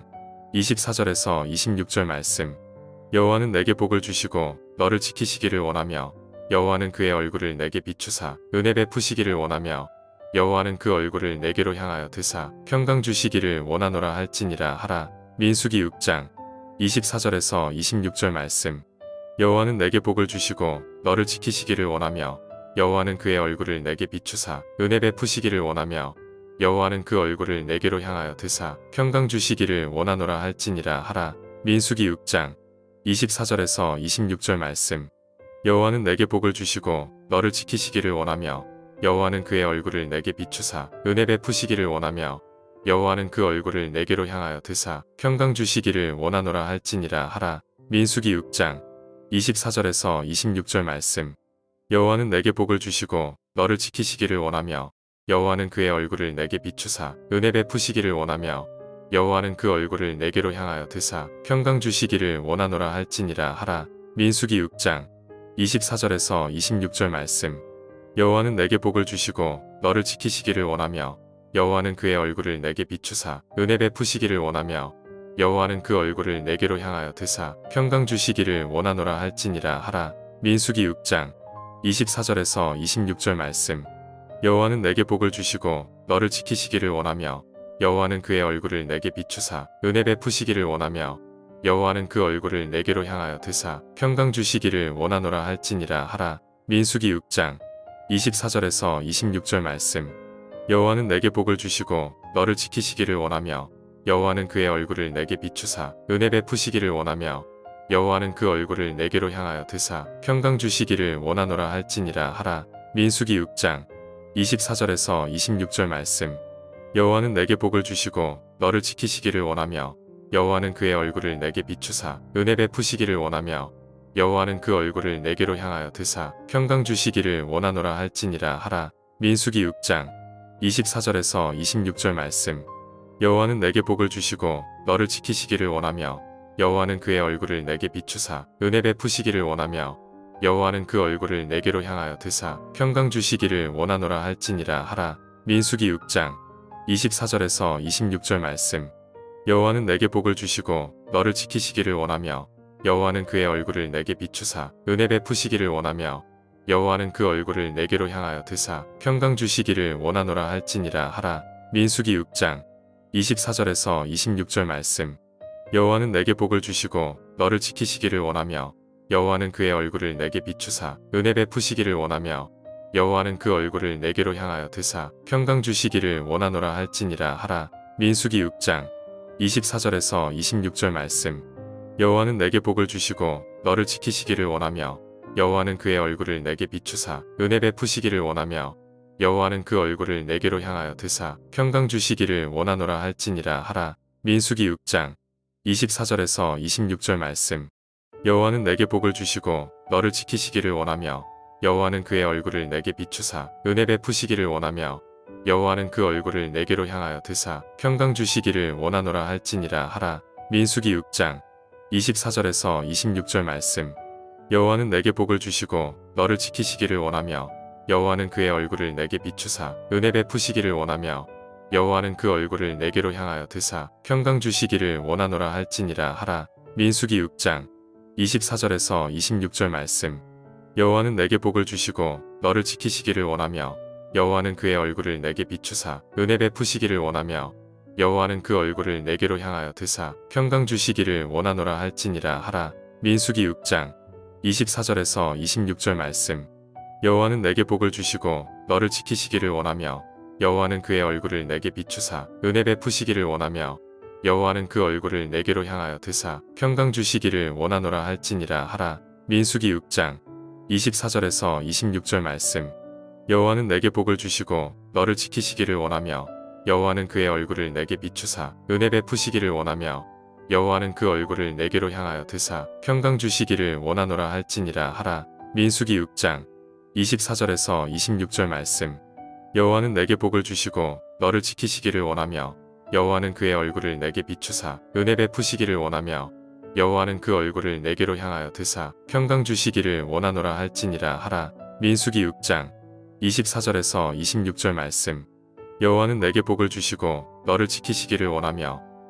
Speaker 1: 이십사 절에서 이십육 절 말씀. 여호와는 내게 복을 주시고 너를 지키시기를 원하며 여호와는 그의 얼굴을 내게 비추사 은혜 베푸시기를 원하며 여호와는 그 얼굴을 내게로 향하여 드사 평강 주시기를 원하노라 할지니라 하라. 민수기 육 장 이십사 절에서 이십육 절 말씀. 여호와는 내게 복을 주시고 너를 지키시기를 원하며 여호와는 그의 얼굴을 내게 비추사 은혜 베푸시기를 원하며 여호와는 그 얼굴을 내게로 향하여 드사 평강 주시기를 원하노라 할지니라 하라. 민수기 육 장 이십사 절에서 이십육 절 말씀. 여호와는 내게 복을 주시고 너를 지키시기를 원하며 여호와는 그의 얼굴을 내게 비추사 은혜 베푸시기를 원하며 여호와는 그 얼굴을 내게로 향하여 드사 평강 주시기를 원하노라 할지니라 하라. 민수기 육 장 이십사 절에서 이십육 절 말씀. 여호와는 내게 복을 주시고 너를 지키시기를 원하며 여호와는 그의 얼굴을 내게 비추사 은혜 베푸시기를 원하며 여호와는 그 얼굴을 내게로 향하여 드사 평강 주시기를 원하노라 할지니라 하라. 민수기 육 장 이십사 절에서 이십육 절 말씀. 여호와는 내게 복을 주시고 너를 지키시기를 원하며 여호와는 그의 얼굴을 내게 비추사 은혜 베푸시기를 원하며 여호와는 그 얼굴을 내게로 향하여 드사 평강 주시기를 원하노라 할지니라 하라. 민수기 육 장 이십사 절에서 이십육 절 말씀. 여호와는 내게 복을 주시고 너를 지키시기를 원하며 여호와는 그의 얼굴을 내게 비추사 은혜 베푸시기를 원하며 여호와는 그 얼굴을 내게로 향하여 드사 평강 주시기를 원하노라 할지니라 하라. 민수기 육 장 이십사 절에서 이십육 절 말씀. 여호와는 내게 복을 주시고 너를 지키시기를 원하며 여호와는 그의 얼굴을 내게 비추사 은혜 베푸시기를 원하며 여호와는 그 얼굴을 내게로 향하여 드사 평강 주시기를 원하노라 할지니라 하라. 민수기 육 장 이십사 절에서 이십육 절 말씀. 여호와는 내게 복을 주시고 너를 지키시기를 원하며 여호와는 그의 얼굴을 내게 비추사 은혜 베푸시기를 원하며 여호와는 그 얼굴을 내게로 향하여 드사 평강 주시기를 원하노라 할지니라 하라. 민수기 육 장 이십사 절에서 이십육 절 말씀. 여호와는 내게 복을 주시고 너를 지키시기를 원하며 여호와는 그의 얼굴을 내게 비추사 은혜 베푸시기를 원하며 여호와는 그 얼굴을 내게로 향하여 드사 평강 주시기를 원하노라 할지니라 하라. 민수기 육 장 이십사 절에서 이십육 절 말씀. 여호와는 내게 복을 주시고 너를 지키시기를 원하며 여호와는 그의 얼굴을 내게 비추사 은혜 베푸시기를 원하며 여호와는 그 얼굴을 내게로 향하여 드사 평강 주시기를 원하노라 할지니라 하라. 민수기 육 장 이십사 절에서 이십육 절 말씀. 여호와는 내게 복을 주시고 너를 지키시기를 원하며 여호와는 그의 얼굴을 내게 비추사 은혜 베푸시기를 원하며 여호와는 그 얼굴을 내게로 향하여 드사 평강 주시기를 원하노라 할지니라 하라. 민수기 육 장 이십사 절에서 이십육 절 말씀. 여호와는 내게 복을 주시고 너를 지키시기를 원하며 여호와는 그의 얼굴을 내게 비추사 은혜 베푸시기를 원하며 여호와는 그 얼굴을 내게로 향하여 드사 평강 주시기를 원하노라 할지니라 하라. 민수기 육 장 이십사 절에서 이십육 절 말씀. 여호와는 내게 복을 주시고 너를 지키시기를 원하며 여호와는 그의 얼굴을 내게 비추사 은혜 베푸시기를 원하며 여호와는 그 얼굴을 내게로 향하여 드사 평강 주시기를 원하노라 할지니라 하라. 민수기 육 장 이십사 절에서 이십육 절 말씀. 여호와는 내게 복을 주시고 너를 지키시기를 원하며 여호와는 그의 얼굴을 내게 비추사 은혜 베푸시기를 원하며 여호와는 그 얼굴을 내게로 향하여 드사 평강 주시기를 원하노라 할지니라 하라. 민수기 육 장 이십사 절에서 이십육 절 말씀. 여호와는 내게 복을 주시고 너를 지키시기를 원하며 여호와는 그의 얼굴을 내게 비추사 은혜 베푸시기를 원하며 여호와는 그 얼굴을 내게로 향하여 드사 평강 주시기를 원하노라 할지니라 하라. 민수기 육 장 이십사 절에서 이십육 절 말씀. 여호와는 내게 복을 주시고 너를 지키시기를 원하며 여호와는 그의 얼굴을 내게 비추사 은혜 베푸시기를 원하며 여호와는 그 얼굴을 내게로 향하여 드사 평강 주시기를 원하노라 할지니라 하라. 민수기 육 장 이십사 절에서 이십육 절 말씀. 여호와는 내게 복을 주시고 너를 지키시기를 원하며 여호와는 그의 얼굴을 내게 비추사 은혜 베푸시기를 원하며 여호와는 그 얼굴을 내게로 향하여 드사 평강 주시기를 원하노라 할지니라 하라. 민수기 육 장 이십사 절에서 이십육 절 말씀. 여호와는 내게 복을 주시고 너를 지키시기를 원하며 여호와는 그의 얼굴을 내게 비추사 은혜 베푸시기를 원하며 여호와는 그 얼굴을 내게로 향하여 드사 평강 주시기를 원하노라 할지니라 하라. 민수기 육 장 이십사 절에서 이십육 절 말씀. 여호와는 내게 복을 주시고 너를 지키시기를 원하며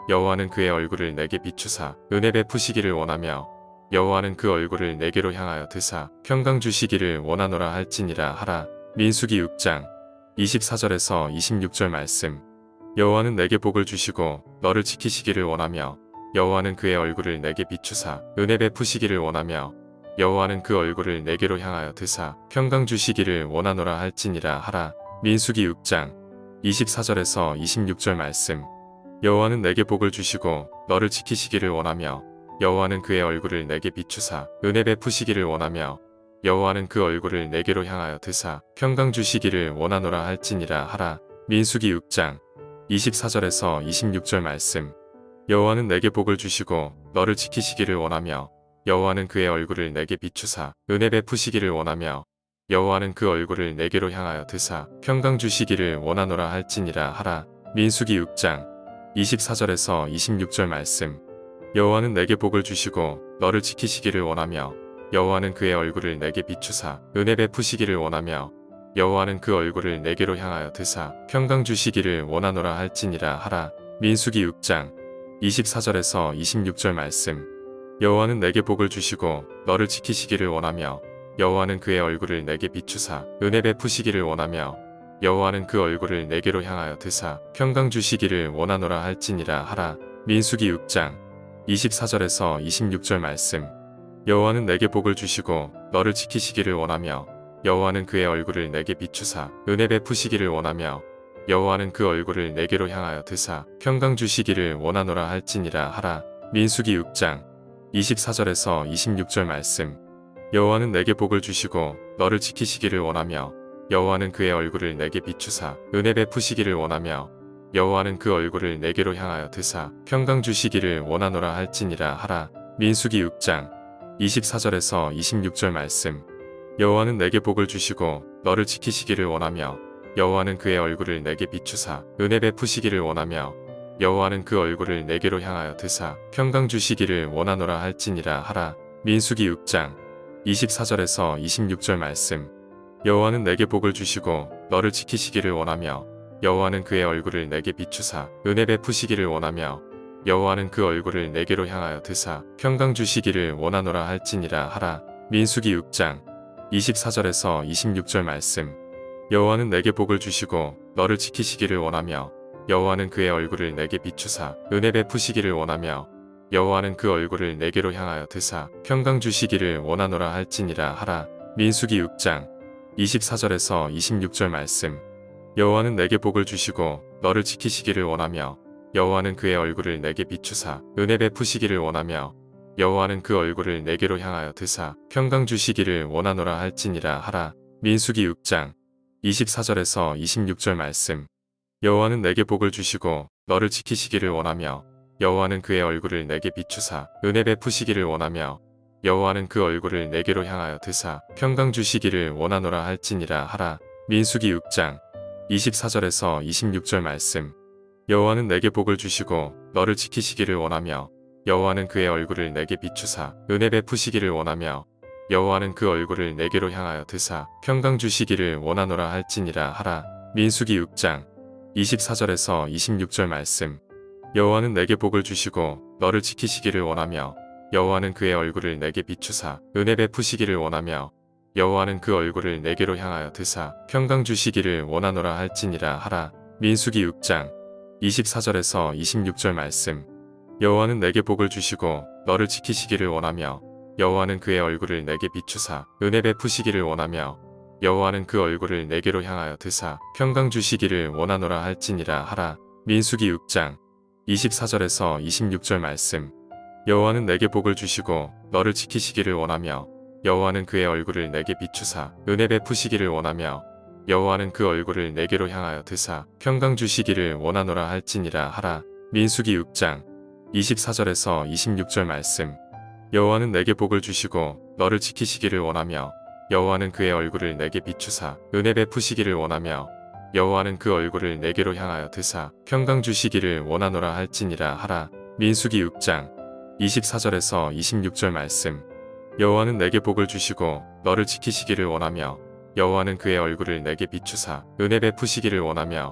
Speaker 1: 여호와는 그의 얼굴을 내게 비추사 은혜 베푸시기를 원하며 여호와는 그 얼굴을 내게로 향하여 드사 평강 주시기를 원하노라 할지니라 하라. 민수기 육 장 이십사 절에서 이십육 절 말씀. 여호와는 내게 복을 주시고 너를 지키시기를 원하며 여호와는 그의 얼굴을 내게 비추사 은혜 베푸시기를 원하며 여호와는 그 얼굴을 내게로 향하여 드사 평강 주시기를 원하노라 할지니라 하라. 민수기 육 장 이십사 절에서 이십육 절 말씀. 여호와는 내게 복을 주시고 너를 지키시기를 원하며 여호와는 그의 얼굴을 내게 비추사 은혜 베푸시기를 원하며 여호와는 그 얼굴을 내게로 향하여 드사 평강 주시기를 원하노라 할지니라 하라. 민수기 육 장 이십사 절에서 이십육 절 말씀. 여호와는 내게 복을 주시고 너를 지키시기를 원하며 여호와는 그의 얼굴을 내게 비추사 은혜 베푸시기를 원하며 여호와는 그 얼굴을 내게로 향하여 드사 평강 주시기를 원하노라 할지니라 하라. 민수기 육 장 이십사 절에서 이십육 절 말씀. 여호와는 내게 복을 주시고 너를 지키시기를 원하며 여호와는 그의 얼굴을 내게 비추사 은혜 베푸시기를 원하며 여호와는 그 얼굴을 내게로 향하여 드사 평강 주시기를 원하노라 할지니라 하라. 민수기 육 장 이십사 절에서 이십육 절 말씀. 여호와는 내게 복을 주시고 너를 지키시기를 원하며 여호와는 그의 얼굴을 내게 비추사 은혜 베푸시기를 원하며 여호와는 그 얼굴을 내게로 향하여 드사 평강 주시기를 원하노라 할지니라 하라. 민수기 육 장 이십사 절에서 이십육 절 말씀. 여호와는 내게 복을 주시고 너를 지키시기를 원하며 여호와는 그의 얼굴을 내게 비추사 은혜 베푸시기를 원하며 여호와는 그 얼굴을 내게로 향하여 드사 평강 주시기를 원하노라 할지니라 하라. 민수기 육 장 이십사 절에서 이십육 절 말씀. 여호와는 내게 복을 주시고 너를 지키시기를 원하며 여호와는 그의 얼굴을 내게 비추사 은혜 베푸시기를 원하며 여호와는 그 얼굴을 내게로 향하여 드사 평강 주시기를 원하노라 할지니라 하라. 민수기 육 장 이십사 절에서 이십육 절 말씀. 여호와는 내게 복을 주시고 너를 지키시기를 원하며 여호와는 그의 얼굴을 내게 비추사 은혜 베푸시기를 원하며 여호와는 그 얼굴을 내게로 향하여 드사 평강 주시기를 원하노라 할지니라 하라. 민수기 육 장 이십사 절에서 이십육 절 말씀. 여호와는 내게 복을 주시고 너를 지키시기를 원하며 여호와는 그의 얼굴을 내게 비추사 은혜 베푸시기를 원하며 여호와는 그 얼굴을 내게로 향하여 드사 평강 주시기를 원하노라 할지니라 하라. 민수기 육 장 이십사 절에서 이십육 절 말씀. 여호와는 내게 복을 주시고 너를 지키시기를 원하며 여호와는 그의 얼굴을 내게 비추사 은혜 베푸시기를 원하며 여호와는 그 얼굴을 내게로 향하여 드사 평강 주시기를 원하노라 할지니라 하라. 민수기 육 장 이십사 절에서 이십육 절 말씀. 여호와는 내게 복을 주시고 너를 지키시기를 원하며 여호와는 그의 얼굴을 내게 비추사 은혜 베푸시기를 원하며 여호와는 그 얼굴을 내게로 향하여 드사 평강 주시기를 원하노라 할지니라 하라. 민수기 육 장 이십사 절에서 이십육 절 말씀. 여호와는 내게 복을 주시고 너를 지키시기를 원하며 여호와는 그의 얼굴을 내게 비추사 은혜 베푸시기를 원하며 여호와는 그 얼굴을 내게로 향하여 드사 평강 주시기를 원하노라 할지니라 하라. 민수기 육 장 이십사 절에서 이십육 절 말씀. 여호와는 내게 복을 주시고 너를 지키시기를 원하며 여호와는 그의 얼굴을 내게 비추사 은혜 베푸시기를 원하며 여호와는 그 얼굴을 내게로 향하여 드사 평강 주시기를 원하노라 할지니라 하라. 민수기 육 장 이십사 절에서 이십육 절 말씀. 여호와는 내게 복을 주시고 너를 지키시기를 원하며 여호와는 그의 얼굴을 내게 비추사 은혜 베푸시기를 원하며 여호와는 그 얼굴을 내게로 향하여 드사 평강 주시기를 원하노라 할지니라 하라. 민수기 육 장 이십사 절에서 이십육 절 말씀. 여호와는 내게 복을 주시고 너를 지키시기를 원하며 여호와는 그의 얼굴을 내게 비추사 은혜 베푸시기를 원하며 여호와는 그 얼굴을 내게로 향하여 드사 평강 주시기를 원하노라 할지니라 하라. 민수기 육 장 이십사 절에서 이십육 절 말씀. 여호와는 내게 복을 주시고 너를 지키시기를 원하며 여호와는 그의 얼굴을 내게 비추사 은혜 베푸시기를 원하며 여호와는 그 얼굴을 내게로 향하여 드사 평강 주시기를 원하노라 할지니라 하라. 민수기 육 장 이십사 절에서 이십육 절 말씀. 여호와는 내게 복을 주시고 너를 지키시기를 원하며 여호와는 그의 얼굴을 내게 비추사 은혜 베푸시기를 원하며 여호와는 그 얼굴을 내게로 향하여 드사 평강 주시기를 원하노라 할지니라 하라. 민수기 육 장 이십사 절에서 이십육 절 말씀. 여호와는 내게 복을 주시고 너를 지키시기를 원하며 여호와는 그의 얼굴을 내게 비추사 은혜 베푸시기를 원하며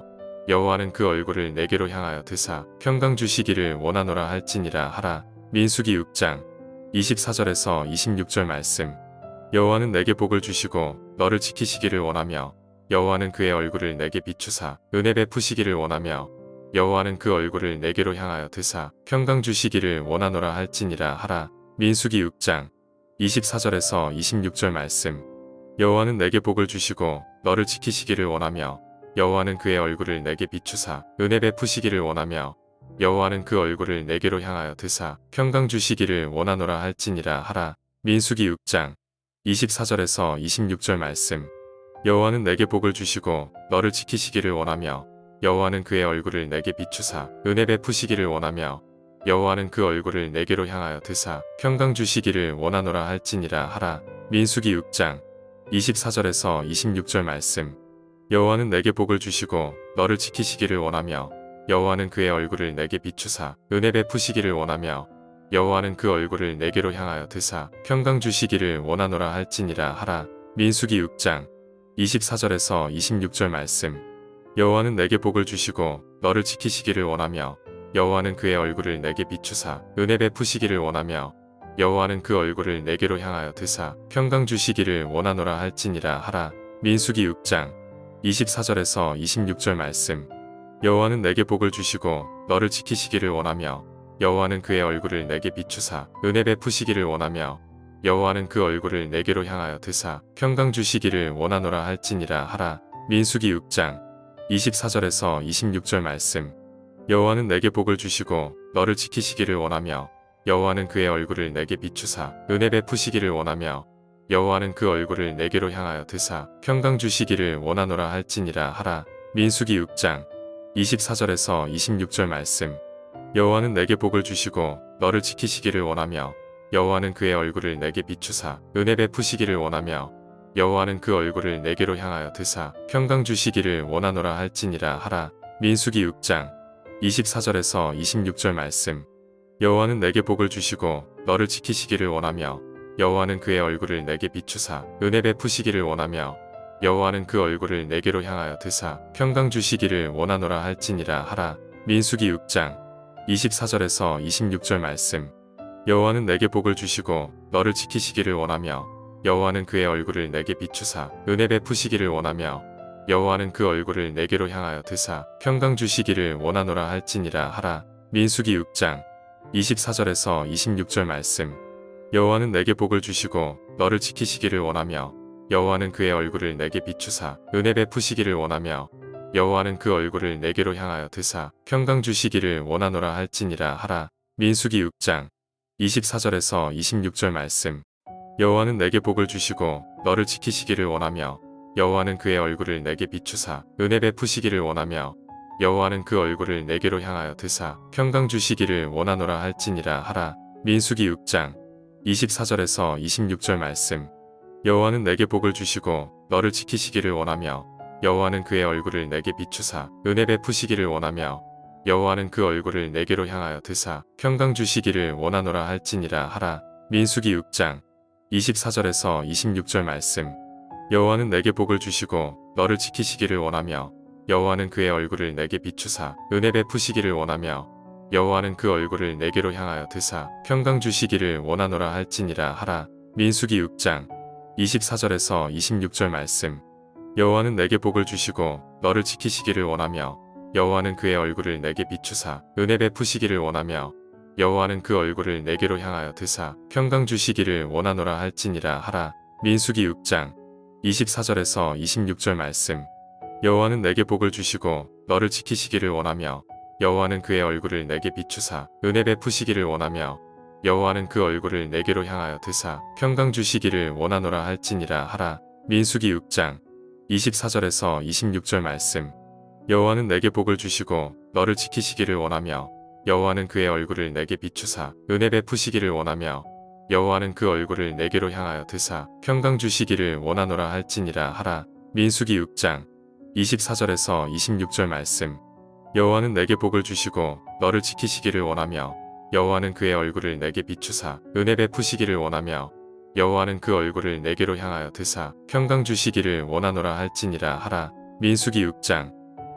Speaker 1: 여호와는 그 얼굴을 내게로 향하여 드사 평강 주시기를 원하노라 할지니라 하라. 민수기 육 장 이십사 절에서 이십육 절 말씀. 여호와는 내게 복을 주시고 너를 지키시기를 원하며 여호와는 그의 얼굴을 내게 비추사 은혜 베푸시기를 원하며 여호와는 그 얼굴을 내게로 향하여 드사 평강 주시기를 원하노라 할지니라 하라. 민수기 육 장 이십사 절에서 이십육 절 말씀. 여호와는 내게 복을 주시고 너를 지키시기를 원하며 여호와는 그의 얼굴을 내게 비추사 은혜 베푸시기를 원하며 여호와는 그 얼굴을 내게로 향하여 드사 평강 주시기를 원하노라 할지니라 하라. 민수기 육 장 이십사 절에서 이십육 절 말씀. 여호와는 내게 복을 주시고 너를 지키시기를 원하며 여호와는 그의 얼굴을 내게 비추사 은혜 베푸시기를 원하며 여호와는 그 얼굴을 내게로 향하여 드사 평강 주시기를 원하노라 할지니라 하라. 민수기 육 장 이십사 절에서 이십육 절 말씀. 여호와는 내게 복을 주시고 너를 지키시기를 원하며 여호와는 그의 얼굴을 내게 비추사 은혜 베푸시기를 원하며 여호와는 그 얼굴을 내게로 향하여 드사 평강 주시기를 원하노라 할지니라 하라. 민수기 육 장 이십사 절에서 이십육 절 말씀. 여호와는 내게 복을 주시고 너를 지키시기를 원하며 여호와는 그의 얼굴을 내게 비추사 은혜 베푸시기를 원하며 여호와는 그 얼굴을 내게로 향하여 드사 평강 주시기를 원하노라 할지니라 하라. 민수기 육 장 이십사 절에서 이십육 절 말씀. 여호와는 내게 복을 주시고 너를 지키시기를 원하며 여호와는 그의 얼굴을 내게 비추사 은혜 베푸시기를 원하며 여호와는 그 얼굴을 내게로 향하여 드사 평강 주시기를 원하노라 할지니라 하라. 민수기 육 장 이십사 절에서 이십육 절 말씀. 여호와는 내게 복을 주시고 너를 지키시기를 원하며 여호와는 그의 얼굴을 내게 비추사 은혜 베푸시기를 원하며 여호와는 그 얼굴을 내게로 향하여 드사 평강 주시기를 원하노라 할지니라 하라. 민수기 육 장 이십사 절에서 이십육 절 말씀. 여호와는 내게 복을 주시고 너를 지키시기를 원하며 여호와는 그의 얼굴을 내게 비추사 은혜 베푸시기를 원하며 여호와는 그 얼굴을 내게로 향하여 드사 평강 주시기를 원하노라 할지니라 하라. 민수기 육 장 이십사 절에서 이십육 절 말씀. 여호와는 내게 복을 주시고 너를 지키시기를 원하며 여호와는 그의 얼굴을 내게 비추사 은혜 베푸시기를 원하며 여호와는 그 얼굴을 내게로 향하여 드사 평강 주시기를 원하노라 할지니라 하라. 민수기 육 장 이십사 절에서 이십육 절 말씀. 여호와는 내게 복을 주시고 너를 지키시기를 원하며 여호와는 그의 얼굴을 내게 비추사 은혜 베푸시기를 원하며 여호와는 그 얼굴을 내게로 향하여 드사 평강 주시기를 원하노라 할지니라 하라. 민수기 육 장 이십사 절에서 이십육 절 말씀. 여호와는 내게 복을 주시고 너를 지키시기를 원하며 여호와는 그의 얼굴을 내게 비추사 은혜 베푸시기를 원하며 여호와는 그 얼굴을 내게로 향하여 드사 평강 주시기를 원하노라 할지니라 하라. 민수기 육 장 이십사 절에서 이십육 절 말씀. 여호와는 내게 복을 주시고 너를 지키시기를 원하며 여호와는 그의 얼굴을 내게 비추사 은혜 베푸시기를 원하며 여호와는 그 얼굴을 내게로 향하여 드사 평강 주시기를 원하노라 할지니라 하라. 민수기 육 장 이십사 절에서 이십육 절 말씀. 여호와는 내게 복을 주시고 너를 지키시기를 원하며 여호와는 그의 얼굴을 내게 비추사 은혜 베푸시기를 원하며 여호와는 그 얼굴을 내게로 향하여 드사 평강 주시기를 원하노라 할지니라 하라. 민수기 육 장 이십사 절에서 이십육 절 말씀. 여호와는 내게 복을 주시고 너를 지키시기를 원하며 여호와는 그의 얼굴을 내게 비추사 은혜 베푸시기를 원하며 여호와는 그 얼굴을 내게로 향하여 드사 평강 주시기를 원하노라 할지니라 하라. 민수기 육 장 이십사 절에서 이십육 절 말씀. 여호와는 내게 복을 주시고 너를 지키시기를 원하며 여호와는 그의 얼굴을 내게 비추사 은혜 베푸시기를 원하며 여호와는 그 얼굴을 내게로 향하여 드사 평강 주시기를 원하노라 할지니라 하라. 민수기 육 장 이십사 절에서 이십육 절 말씀. 여호와는 내게 복을 주시고 너를 지키시기를 원하며 여호와는 그의 얼굴을 내게 비추사 은혜 베푸시기를 원하며 여호와는 그 얼굴을 내게로 향하여 드사 평강 주시기를 원하노라 할지니라 하라. 민수기 육 장 이십사 절에서 이십육 절 말씀. 여호와는 내게 복을 주시고 너를 지키시기를 원하며 여호와는 그의 얼굴을 내게 비추사 은혜 베푸시기를 원하며 여호와는 그 얼굴을 내게로 향하여 드사 평강 주시기를 원하노라 할지니라 하라. 민수기 육 장 이십사 절에서 이십육 절 말씀. 여호와는 내게 복을 주시고 너를 지키시기를 원하며 여호와는 그의 얼굴을 내게 비추사 은혜 베푸시기를 원하며 여호와는 그 얼굴을 내게로 향하여 드사 평강 주시기를 원하노라 할지니라 하라. 민수기 육 장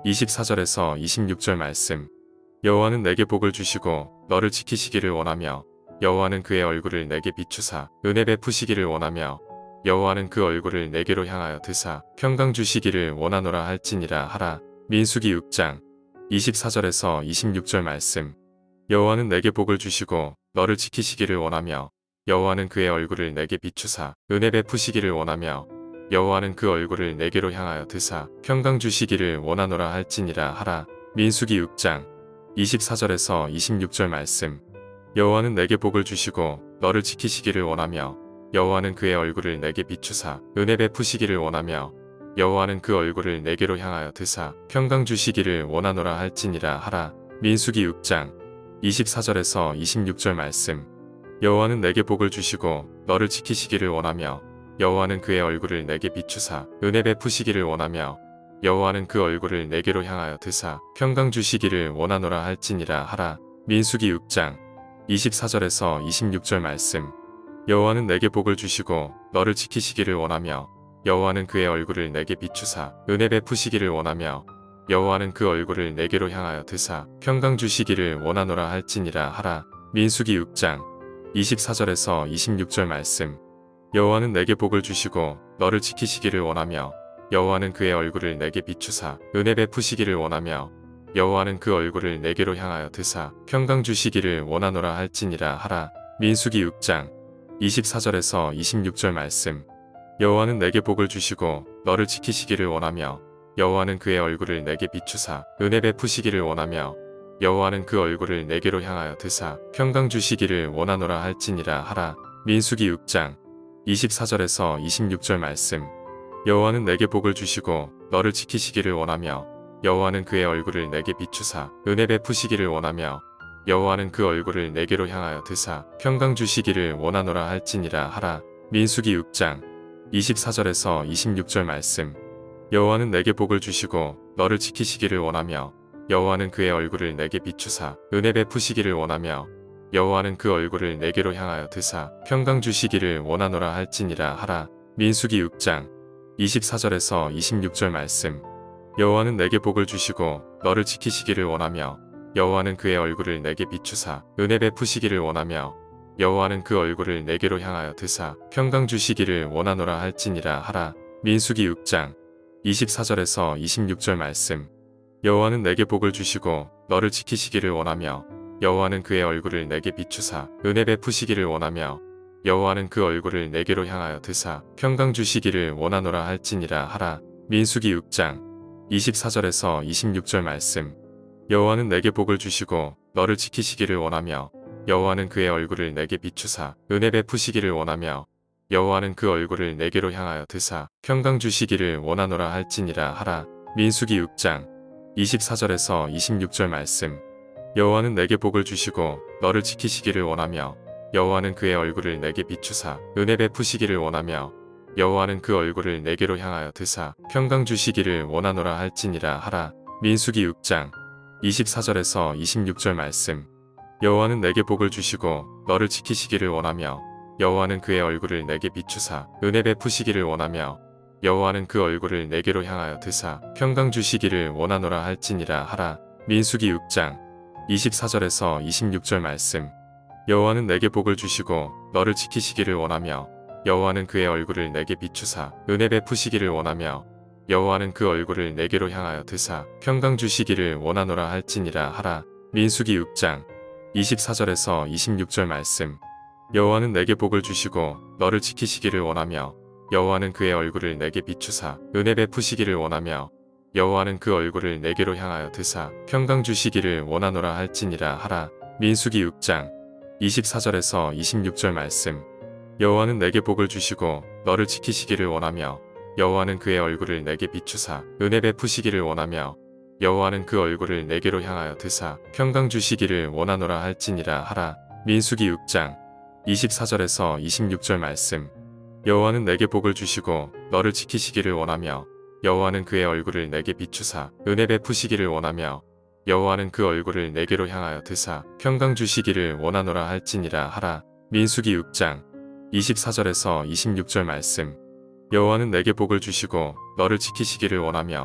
Speaker 1: 이십사 절에서 이십육 절 말씀. 여호와는 내게 복을 주시고 너를 지키시기를 원하며 여호와는 그의 얼굴을 내게 비추사 은혜 베푸시기를 원하며 여호와는 그 얼굴을 내게로 향하여 드사 평강 주시기를 원하노라 할지니라 하라. 민수기 육 장 이십사 절에서 이십육 절 말씀. 여호와는 내게 복을 주시고 너를 지키시기를 원하며 여호와는 그의 얼굴을 내게 비추사 은혜 베푸시기를 원하며 여호와는 그 얼굴을 내게로 향하여 드사 평강 주시기를 원하노라 할지니라 하라. 민수기 육 장 이십사 절에서 이십육 절 말씀. 여호와는 내게 복을 주시고 너를 지키시기를 원하며 여호와는 그의 얼굴을 내게 비추사 은혜 베푸시기를 원하며 여호와는 그 얼굴을 내게로 향하여 드사 평강 주시기를 원하노라 할지니라 하라. 민수기 육 장 이십사 절에서 이십육 절 말씀. 여호와는 내게 복을 주시고 너를 지키시기를 원하며 여호와는 그의 얼굴을 내게 비추사 은혜 베푸시기를 원하며 여호와는 그 얼굴을 내게로 향하여 드사 평강 주시기를 원하노라 할지니라 하라. 민수기 육 장 이십사 절에서 이십육 절 말씀. 여호와는 내게 복을 주시고 너를 지키시기를 원하며 여호와는 그의 얼굴을 내게 비추사 은혜 베푸시기를 원하며 여호와는 그 얼굴을 내게로 향하여 드사 평강 주시기를 원하노라 할지니라 하라. 민수기 육 장 이십사 절에서 이십육 절 말씀. 여호와는 내게 복을 주시고 너를 지키시기를 원하며 여호와는 그의 얼굴을 내게 비추사 은혜 베푸시기를 원하며 여호와는 그 얼굴을 내게로 향하여 드사 평강 주시기를 원하노라 할지니라 하라. 민수기 육 장 이십사 절에서 이십육 절 말씀. 여호와는 내게 복을 주시고 너를 지키시기를 원하며 여호와는 그의 얼굴을 내게 비추사 은혜 베푸시기를 원하며 여호와는 그 얼굴을 내게로 향하여 드사 평강 주시기를 원하노라 할지니라 하라. 민수기 육 장 이십사 절에서 이십육 절 말씀. 여호와는 내게 복을 주시고 너를 지키시기를 원하며 여호와는 그의 얼굴을 내게 비추사 은혜 베푸시기를 원하며 여호와는 그 얼굴을 내게로 향하여 드사 평강 주시기를 원하노라 할지니라 하라. 민수기 육 장 이십사 절에서 이십육 절 말씀. 여호와는 내게 복을 주시고 너를 지키시기를 원하며 여호와는 그의 얼굴을 내게 비추사 은혜 베푸시기를 원하며 여호와는 그 얼굴을 내게로 향하여 드사 평강 주시기를 원하노라 할지니라 하라. 민수기 육 장 이십사 절에서 이십육 절 말씀. 여호와는 내게 복을 주시고 너를 지키시기를 원하며 여호와는 그의 얼굴을 내게 비추사 은혜 베푸시기를 원하며 여호와는 그 얼굴을 내게로 향하여 드사 평강 주시기를 원하노라 할지니라 하라. 민수기 육 장 이십사 절에서 이십육 절 말씀. 여호와는 내게 복을 주시고 너를 지키시기를 원하며 여호와는 그의 얼굴을 내게 비추사 은혜 베푸시기를 원하며 여호와는 그 얼굴을 내게로 향하여 드사 평강 주시기를 원하노라 할지니라 하라. 민수기 육 장 이십사 절에서 이십육 절 말씀. 여호와는 내게 복을 주시고 너를 지키시기를 원하며 여호와는 그의 얼굴을 내게 비추사 은혜 베푸시기를 원하며 여호와는 그 얼굴을 내게로 향하여 드사 평강 주시기를 원하노라 할지니라 하라. 민수기 육 장 이십사 절에서 이십육 절 말씀. 여호와는 내게 복을 주시고 너를 지키시기를 원하며 여호와는 그의 얼굴을 내게 비추사 은혜 베푸시기를 원하며 여호와는 그 얼굴을 내게로 향하여 드사 평강 주시기를 원하노라 할지니라 하라. 민수기 육 장 이십사 절에서 이십육 절 말씀. 여호와는 내게 복을 주시고 너를 지키시기를 원하며 여호와는 그의 얼굴을 내게 비추사 은혜 베푸시기를 원하며 여호와는 그 얼굴을 내게로 향하여 드사 평강 주시기를 원하노라 할지니라 하라. 민수기 육 장 이십사 절에서 이십육 절 말씀. 여호와는 내게 복을 주시고 너를 지키시기를 원하며 여호와는 그의 얼굴을 내게 비추사 은혜 베푸시기를 원하며 여호와는 그 얼굴을 내게로 향하여 드사 평강 주시기를 원하노라 할지니라 하라. 민수기 육 장 이십사 절에서 이십육 절 말씀. 여호와는 내게 복을 주시고 너를 지키시기를 원하며 여호와는 그의 얼굴을 내게 비추사 은혜 베푸시기를 원하며 여호와는 그 얼굴을 내게로 향하여 드사 평강 주시기를 원하노라 할지니라 하라. 민수기 육 장 이십사 절에서 이십육 절 말씀. 여호와는 내게 복을 주시고 너를 지키시기를 원하며 여호와는 그의 얼굴을 내게 비추사 은혜 베푸시기를 원하며 여호와는 그 얼굴을 내게로 향하여 드사 평강 주시기를 원하노라 할지니라 하라. 민수기 육 장 이십사 절에서 이십육 절 말씀. 여호와는 내게 복을 주시고 너를 지키시기를 원하며 여호와는 그의 얼굴을 내게 비추사 은혜 베푸시기를 원하며 여호와는 그 얼굴을 내게로 향하여 드사 평강 주시기를 원하노라 할지니라 하라. 민수기 육 장 이십사 절에서 이십육 절 말씀. 여호와는 내게 복을 주시고 너를 지키시기를 원하며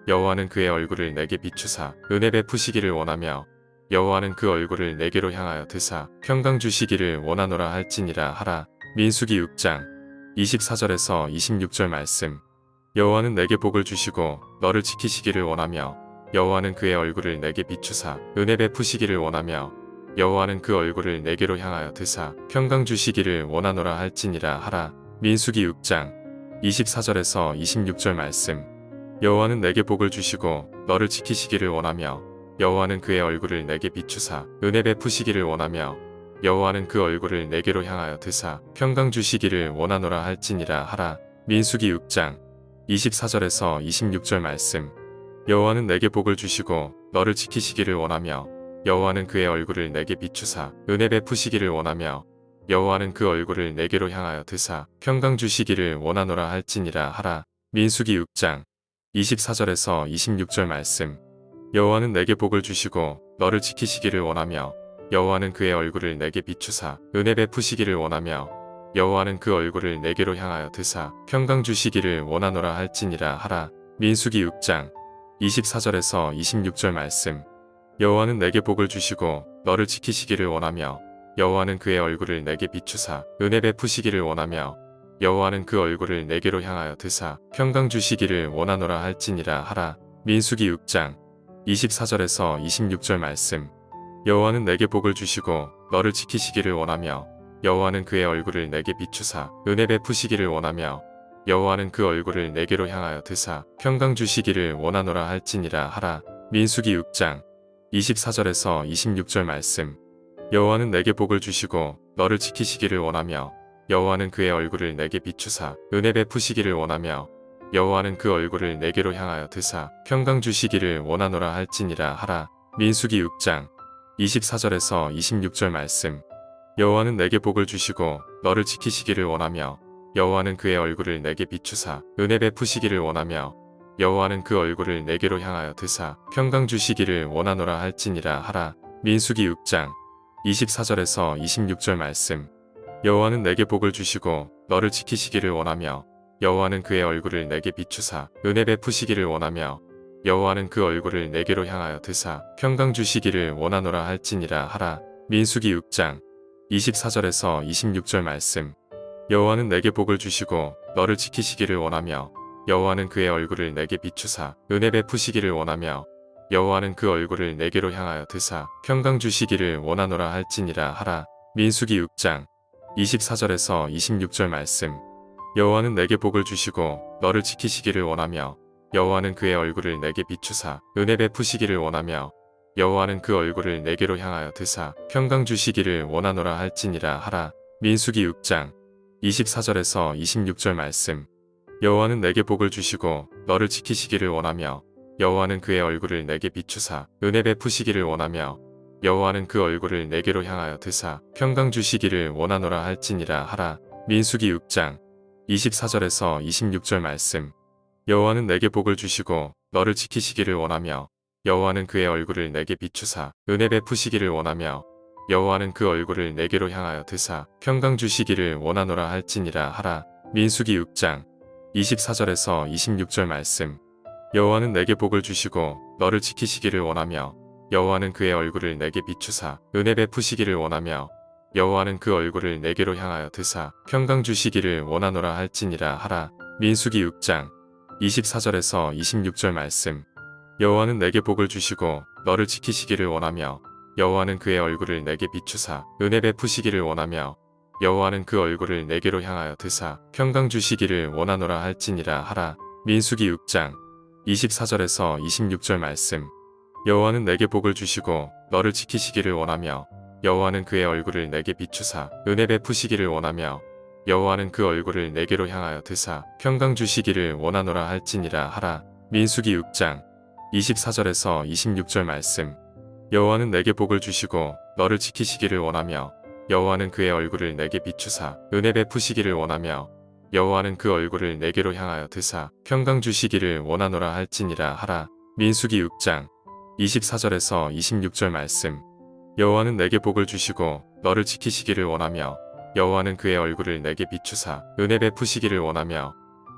Speaker 1: 여호와는 그의 얼굴을 내게 비추사 은혜 베푸시기를 원하며 여호와는 그 얼굴을 내게로 향하여 드사 평강 주시기를 원하노라 할지니라 하라. 민수기 육 장 이십사 절에서 이십육 절 말씀. 여호와는 내게 복을 주시고 너를 지키시기를 원하며 여호와는 그의 얼굴을 내게 비추사 은혜 베푸시기를 원하며 여호와는 그 얼굴을 내게로 향하여 드사 평강 주시기를 원하노라 할지니라 하라. 민수기 육 장 이십사 절에서 이십육 절 말씀. 여호와는 내게 복을 주시고 너를 지키시기를 원하며 여호와는 그의 얼굴을 내게 비추사 은혜 베푸시기를 원하며 여호와는 그 얼굴을 내게로 향하여 드사 평강 주시기를 원하노라 할지니라 하라. 민수기 육 장 이십사 절에서 이십육 절 말씀. 여호와는 내게 복을 주시고 너를 지키시기를 원하며 여호와는 그의 얼굴을 내게 비추사 은혜 베푸시기를 원하며 여호와는 그 얼굴을 내게로 향하여 드사 평강 주시기를 원하노라 할지니라 하라. 민수기 육 장 이십사 절에서 이십육 절 말씀. 여호와는 내게 복을 주시고 너를 지키시기를 원하며 여호와는 그의 얼굴을 내게 비추사 은혜 베푸시기를 원하며 여호와는 그 얼굴을 내게로 향하여 드사 평강 주시기를 원하노라 할지니라 하라. 민수기 육 장 이십사 절에서 이십육 절 말씀. 여호와는 내게 복을 주시고 너를 지키시기를 원하며 여호와는 그의 얼굴을 내게 비추사 은혜 베푸시기를 원하며 여호와는 그 얼굴을 내게로 향하여 드사 평강 주시기를 원하노라 할지니라 하라. 민수기 육 장 이십사 절에서 이십육 절 말씀. 여호와는 내게 복을 주시고 너를 지키시기를 원하며 여호와는 그의 얼굴을 내게 비추사 은혜 베푸시기를 원하며 여호와는 그 얼굴을 내게로 향하여 드사 평강 주시기를 원하노라 할지니라 하라. 민수기 육 장 이십사 절에서 이십육 절 말씀. 여호와는 내게 복을 주시고 너를 지키시기를 원하며 여호와는 그의 얼굴을 내게 비추사 은혜 베푸시기를 원하며 여호와는 그 얼굴을 내게로 향하여 드사 평강 주시기를 원하노라 할지니라 하라. 민수기 육 장 이십사 절에서 이십육 절 말씀. 여호와는 내게 복을 주시고 너를 지키시기를 원하며 여호와는 그의 얼굴을 내게 비추사 은혜 베푸시기를 원하며 여호와는 그 얼굴을 내게로 향하여 드사 평강 주시기를 원하노라 할지니라 하라. 민수기 육 장 이십사 절에서 이십육 절 말씀. 여호와는 내게 복을 주시고 너를 지키시기를 원하며 여호와는 그의 얼굴을 내게 비추사 은혜 베푸시기를 원하며 여호와는 그 얼굴을 내게로 향하여 드사 평강 주시기를 원하노라 할지니라 하라. 민수기 육 장 이십사 절에서 이십육 절 말씀. 여호와는 내게 복을 주시고 너를 지키시기를 원하며 여호와는 그의 얼굴을 내게 비추사 은혜 베푸시기를 원하며 여호와는 그 얼굴을 내게로 향하여 드사 평강 주시기를 원하노라 할지니라 하라. 민수기 육 장 이십사 절에서 이십육 절 말씀. 여호와는 내게 복을 주시고 너를 지키시기를 원하며 여호와는 그의 얼굴을 내게 비추사 은혜 베푸시기를 원하며 여호와는 그 얼굴을 내게로 향하여 드사 평강 주시기를 원하노라 할지니라 하라. 민수기 육 장 이십사 절에서 이십육 절 말씀. 여호와는 내게 복을 주시고 너를 지키시기를 원하며 여호와는 그의 얼굴을 내게 비추사 은혜 베푸시기를 원하며 여호와는 그 얼굴을 내게로 향하여 드사 평강 주시기를 원하노라 할지니라 하라. 민수기 육 장 이십사 절에서 이십육 절 말씀. 여호와는 내게 복을 주시고 너를 지키시기를 원하며 여호와는 그의 얼굴을 내게 비추사 은혜 베푸시기를 원하며 여호와는 그 얼굴을 내게로 향하여 드사 평강 주시기를 원하노라 할지니라 하라. 민수기 육 장 이십사 절에서 이십육 절 말씀. 여호와는 내게 복을 주시고 너를 지키시기를 원하며 여호와는 그의 얼굴을 내게 비추사 은혜 베푸시기를 원하며 여호와는 그 얼굴을 내게로 향하여 드사 평강 주시기를 원하노라 할지니라 하라. 민수기 육 장 이십사 절에서 이십육 절 말씀. 여호와는 내게 복을 주시고 너를 지키시기를 원하며 여호와는 그의 얼굴을 내게 비추사 은혜 베푸시기를 원하며 여호와는 그 얼굴을 내게로 향하여 드사 평강 주시기를 원하노라 할지니라 하라. 민수기 육 장 이십사 절에서 이십육 절 말씀. 여호와는 내게 복을 주시고 너를 지키시기를 원하며 여호와는 그의 얼굴을 내게 비추사 은혜 베푸시기를 원하며 여호와는 그 얼굴을 내게로 향하여 드사 평강 주시기를 원하노라 할지니라 하라. 민수기 육 장 이십사 절에서 이십육 절 말씀. 여호와는 내게 복을 주시고 너를 지키시기를 원하며 여호와는 그의 얼굴을 내게 비추사 은혜 베푸시기를 원하며 여호와는 그 얼굴을 내게로 향하여 드사 평강 주시기를 원하노라 할지니라 하라. 민수기 육 장 이십사 절에서 이십육 절 말씀. 여호와는 내게 복을 주시고 너를 지키시기를 원하며 여호와는 그의 얼굴을 내게 비추사 은혜 베푸시기를 원하며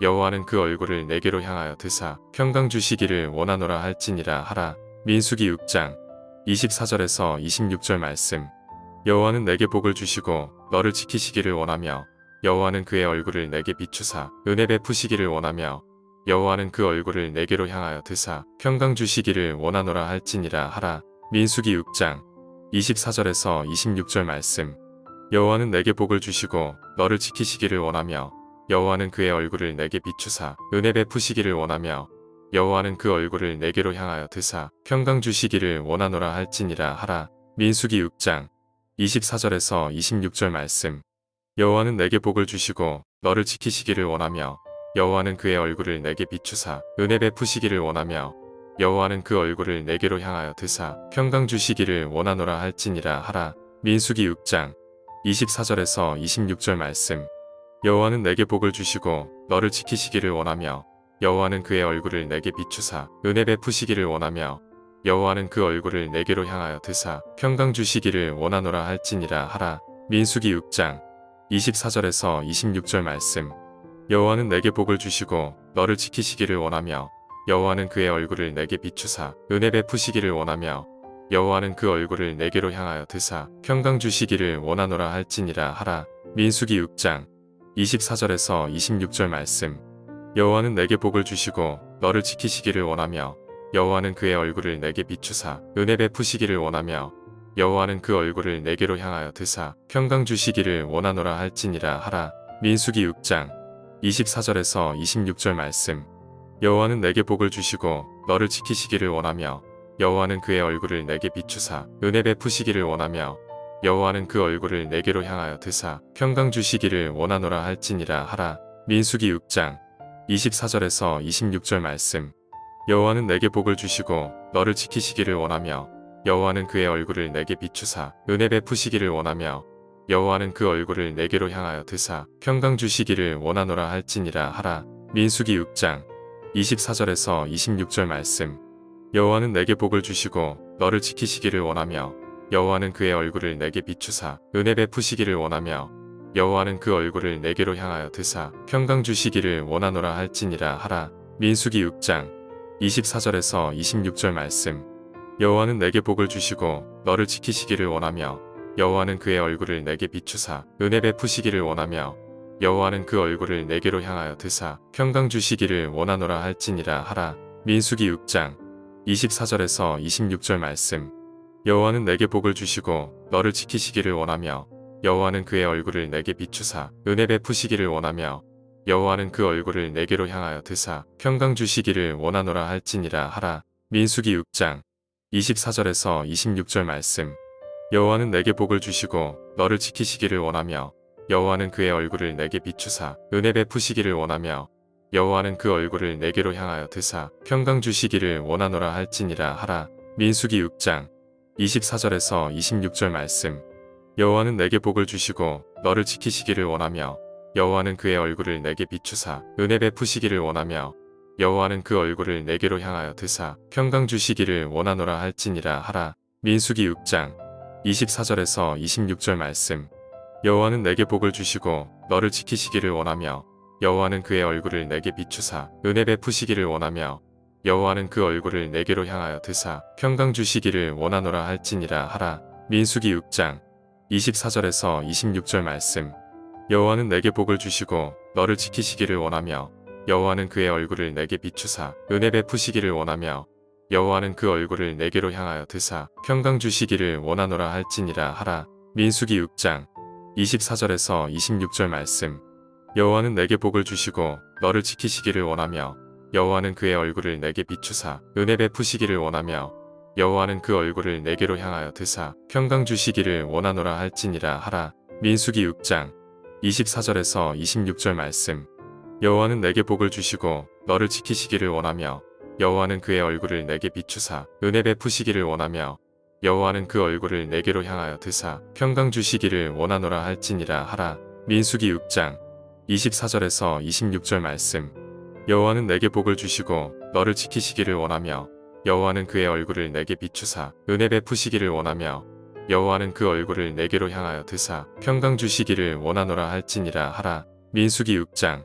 Speaker 1: 여호와는 그 얼굴을 내게로 향하여 드사 평강 주시기를 원하노라 할지니라 하라. 민수기 육 장 이십사 절에서 이십육 절 말씀. 여호와는 내게 복을 주시고 너를 지키시기를 원하며 여호와는 그의 얼굴을 내게 비추사 은혜 베푸시기를 원하며 여호와는 그 얼굴을 내게로 향하여 드사 평강 주시기를 원하노라 할지니라 하라. 민수기 육 장 이십사 절에서 이십육 절 말씀. 여호와는 내게 복을 주시고 너를 지키시기를 원하며 여호와는 그의 얼굴을 내게 비추사 은혜 베푸시기를 원하며 여호와는 그 얼굴을 내게로 향하여 드사 평강 주시기를 원하노라 할지니라 하라. 민수기 육 장 이십사 절에서 이십육 절 말씀. 여호와는 내게 복을 주시고 너를 지키시기를 원하며 여호와는 그의 얼굴을 내게 비추사 은혜 베푸시기를 원하며 여호와는 그 얼굴을 내게로 향하여 드사 평강 주시기를 원하노라 할지니라 하라. 민수기 육 장 이십사 절에서 이십육 절 말씀. 여호와는 내게 복을 주시고 너를 지키시기를 원하며 여호와는 그의 얼굴을 내게 비추사 은혜 베푸시기를 원하며 여호와는 그 얼굴을 내게로 향하여 드사 평강 주시기를 원하노라 할지니라 하라. 민수기 육 장 이십사 절에서 이십육 절 말씀. 여호와는 내게 복을 주시고 너를 지키시기를 원하며 여호와는 그의 얼굴을 내게 비추사 은혜 베푸시기를 원하며 여호와는 그 얼굴을 내게로 향하여 드사 평강 주시기를 원하노라 할지니라 하라. 민수기 육 장 이십사 절에서 이십육 절 말씀. 여호와는 내게 복을 주시고 너를 지키시기를 원하며 여호와는 그의 얼굴을 내게 비추사 은혜 베푸시기를 원하며 여호와는 그 얼굴을 내게로 향하여 드사 평강 주시기를 원하노라 할지니라 하라. 민수기 육 장 이십사 절에서 이십육 절 말씀. 여호와는 내게 복을 주시고 너를 지키시기를 원하며 여호와는 그의 얼굴을 내게 비추사 은혜 베푸시기를 원하며 여호와는 그 얼굴을 내게로 향하여 드사 평강 주시기를 원하노라 할지니라 하라. 민수기 육 장 이십사 절에서 이십육 절 말씀. 여호와는 내게 복을 주시고 너를 지키시기를 원하며 여호와는 그의 얼굴을 내게 비추사 은혜 베푸시기를 원하며 여호와는 그 얼굴을 내게로 향하여 드사 평강 주시기를 원하노라 할지니라 하라. 민수기 육 장 이십사 절에서 이십육 절 말씀. 여호와는 내게 복을 주시고 너를 지키시기를 원하며 여호와는 그의 얼굴을 내게 비추사 은혜 베푸시기를 원하며 여호와는 그 얼굴을 내게로 향하여 드사 평강 주시기를 원하노라 할지니라 하라. 민수기 육 장 이십사 절에서 이십육 절 말씀. 여호와는 내게 복을 주시고 너를 지키시기를 원하며 여호와는 그의 얼굴을 내게 비추사 은혜 베푸시기를 원하며 여호와는 그 얼굴을 내게로 향하여 드사 평강 주시기를 원하노라 할지니라 하라. 민수기 육 장 이십사 절에서 이십육 절 말씀. 여호와는 내게 복을 주시고 너를 지키시기를 원하며 여호와는 그의 얼굴을 내게 비추사 은혜 베푸시기를 원하며 여호와는 그 얼굴을 내게로 향하여 드사 평강 주시기를 원하노라 할지니라 하라. 민수기 육 장 이십사 절에서 이십육 절 말씀. 여호와는 내게 복을 주시고 너를 지키시기를 원하며 여호와는 그의 얼굴을 내게 비추사 은혜 베푸시기를 원하며 여호와는 그 얼굴을 내게로 향하여 드사 평강 주시기를 원하노라 할지니라 하라. 민수기 육 장 이십사 절에서 이십육 절 말씀. 여호와는 내게 복을 주시고 너를 지키시기를 원하며 여호와는 그의 얼굴을 내게 비추사 은혜 베푸시기를 원하며 여호와는 그 얼굴을 내게로 향하여 드사 평강 주시기를 원하노라 할지니라 하라. 민수기 육 장 이십사 절에서 이십육 절 말씀. 여호와는 내게 복을 주시고 너를 지키시기를 원하며 여호와는 그의 얼굴을 내게 비추사 은혜 베푸시기를 원하며 여호와는 그 얼굴을 내게로 향하여 드사 평강 주시기를 원하노라 할지니라 하라. 민수기 육 장 이십사 절에서 이십육 절 말씀. 여호와는 내게 복을 주시고 너를 지키시기를 원하며 여호와는 그의 얼굴을 내게 비추사 은혜 베푸시기를 원하며 여호와는 그 얼굴을 내게로 향하여 드사 평강 주시기를 원하노라 할지니라 하라. 민수기 육 장 이십사 절에서 이십육 절 말씀. 여호와는 내게 복을 주시고 너를 지키시기를 원하며 여호와는 그의 얼굴을 내게 비추사 은혜 베푸시기를 원하며 여호와는 그 얼굴을 내게로 향하여 드사 평강 주시기를 원하노라 할지니라 하라. 민수기 육 장 이십사 절에서 이십육 절 말씀. 여호와는 내게 복을 주시고 너를 지키시기를 원하며 여호와는 그의 얼굴을 내게 비추사 은혜 베푸시기를 원하며 여호와는 그 얼굴을 내게로 향하여 드사 평강 주시기를 원하노라 할지니라 하라. 민수기 육 장 이십사 절에서 이십육 절 말씀. 여호와는 내게 복을 주시고 너를 지키시기를 원하며 여호와는 그의 얼굴을 내게 비추사 은혜 베푸시기를 원하며 여호와는 그 얼굴을 내게로 향하여 드사 평강 주시기를 원하노라 할지니라 하라. 민수기 육 장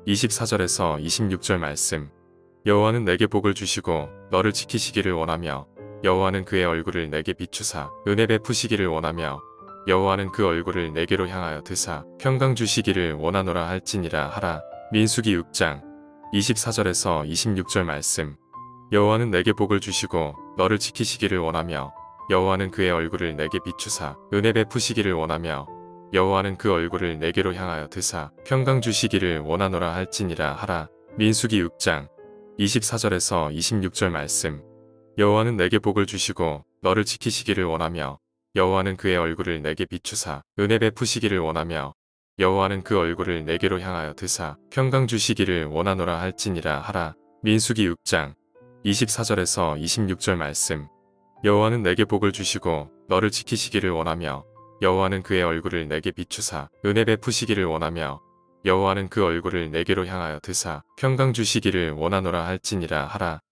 Speaker 1: 이십사 절에서 이십육 절 말씀. 여호와는 내게 복을 주시고 너를 지키시기를 원하며 여호와는 그의 얼굴을 내게 비추사 은혜 베푸시기를 원하며 여호와는 그 얼굴을 내게로 향하여 드사 평강 주시기를 원하노라 할지니라 하라. 민수기 육 장 이십사 절에서 이십육 절 말씀. 여호와는 내게 복을 주시고 너를 지키시기를 원하며 여호와는 그의 얼굴을 내게 비추사 은혜 베푸시기를 원하며 여호와는 그 얼굴을 내게로 향하여 드사 평강 주시기를 원하노라 할지니라 하라. 민수기 육 장 이십사 절에서 이십육 절 말씀. 여호와는 내게 복을 주시고 너를 지키시기를 원하며 여호와는 그의 얼굴을 내게 비추사 은혜 베푸시기를 원하며 여호와는 그 얼굴을 내게로 향하여 드사 평강 주시기를 원하노라 할지니라 하라. 민수기 육 장 이십사 절에서 이십육 절 말씀. 여호와는 내게 복을 주시고 너를 지키시기를 원하며 여호와는 그의 얼굴을 내게 비추사 은혜 베푸시기를 원하며 여호와는 그 얼굴을 내게로 향하여 드사 평강 주시기를 원하노라 할지니라 하라.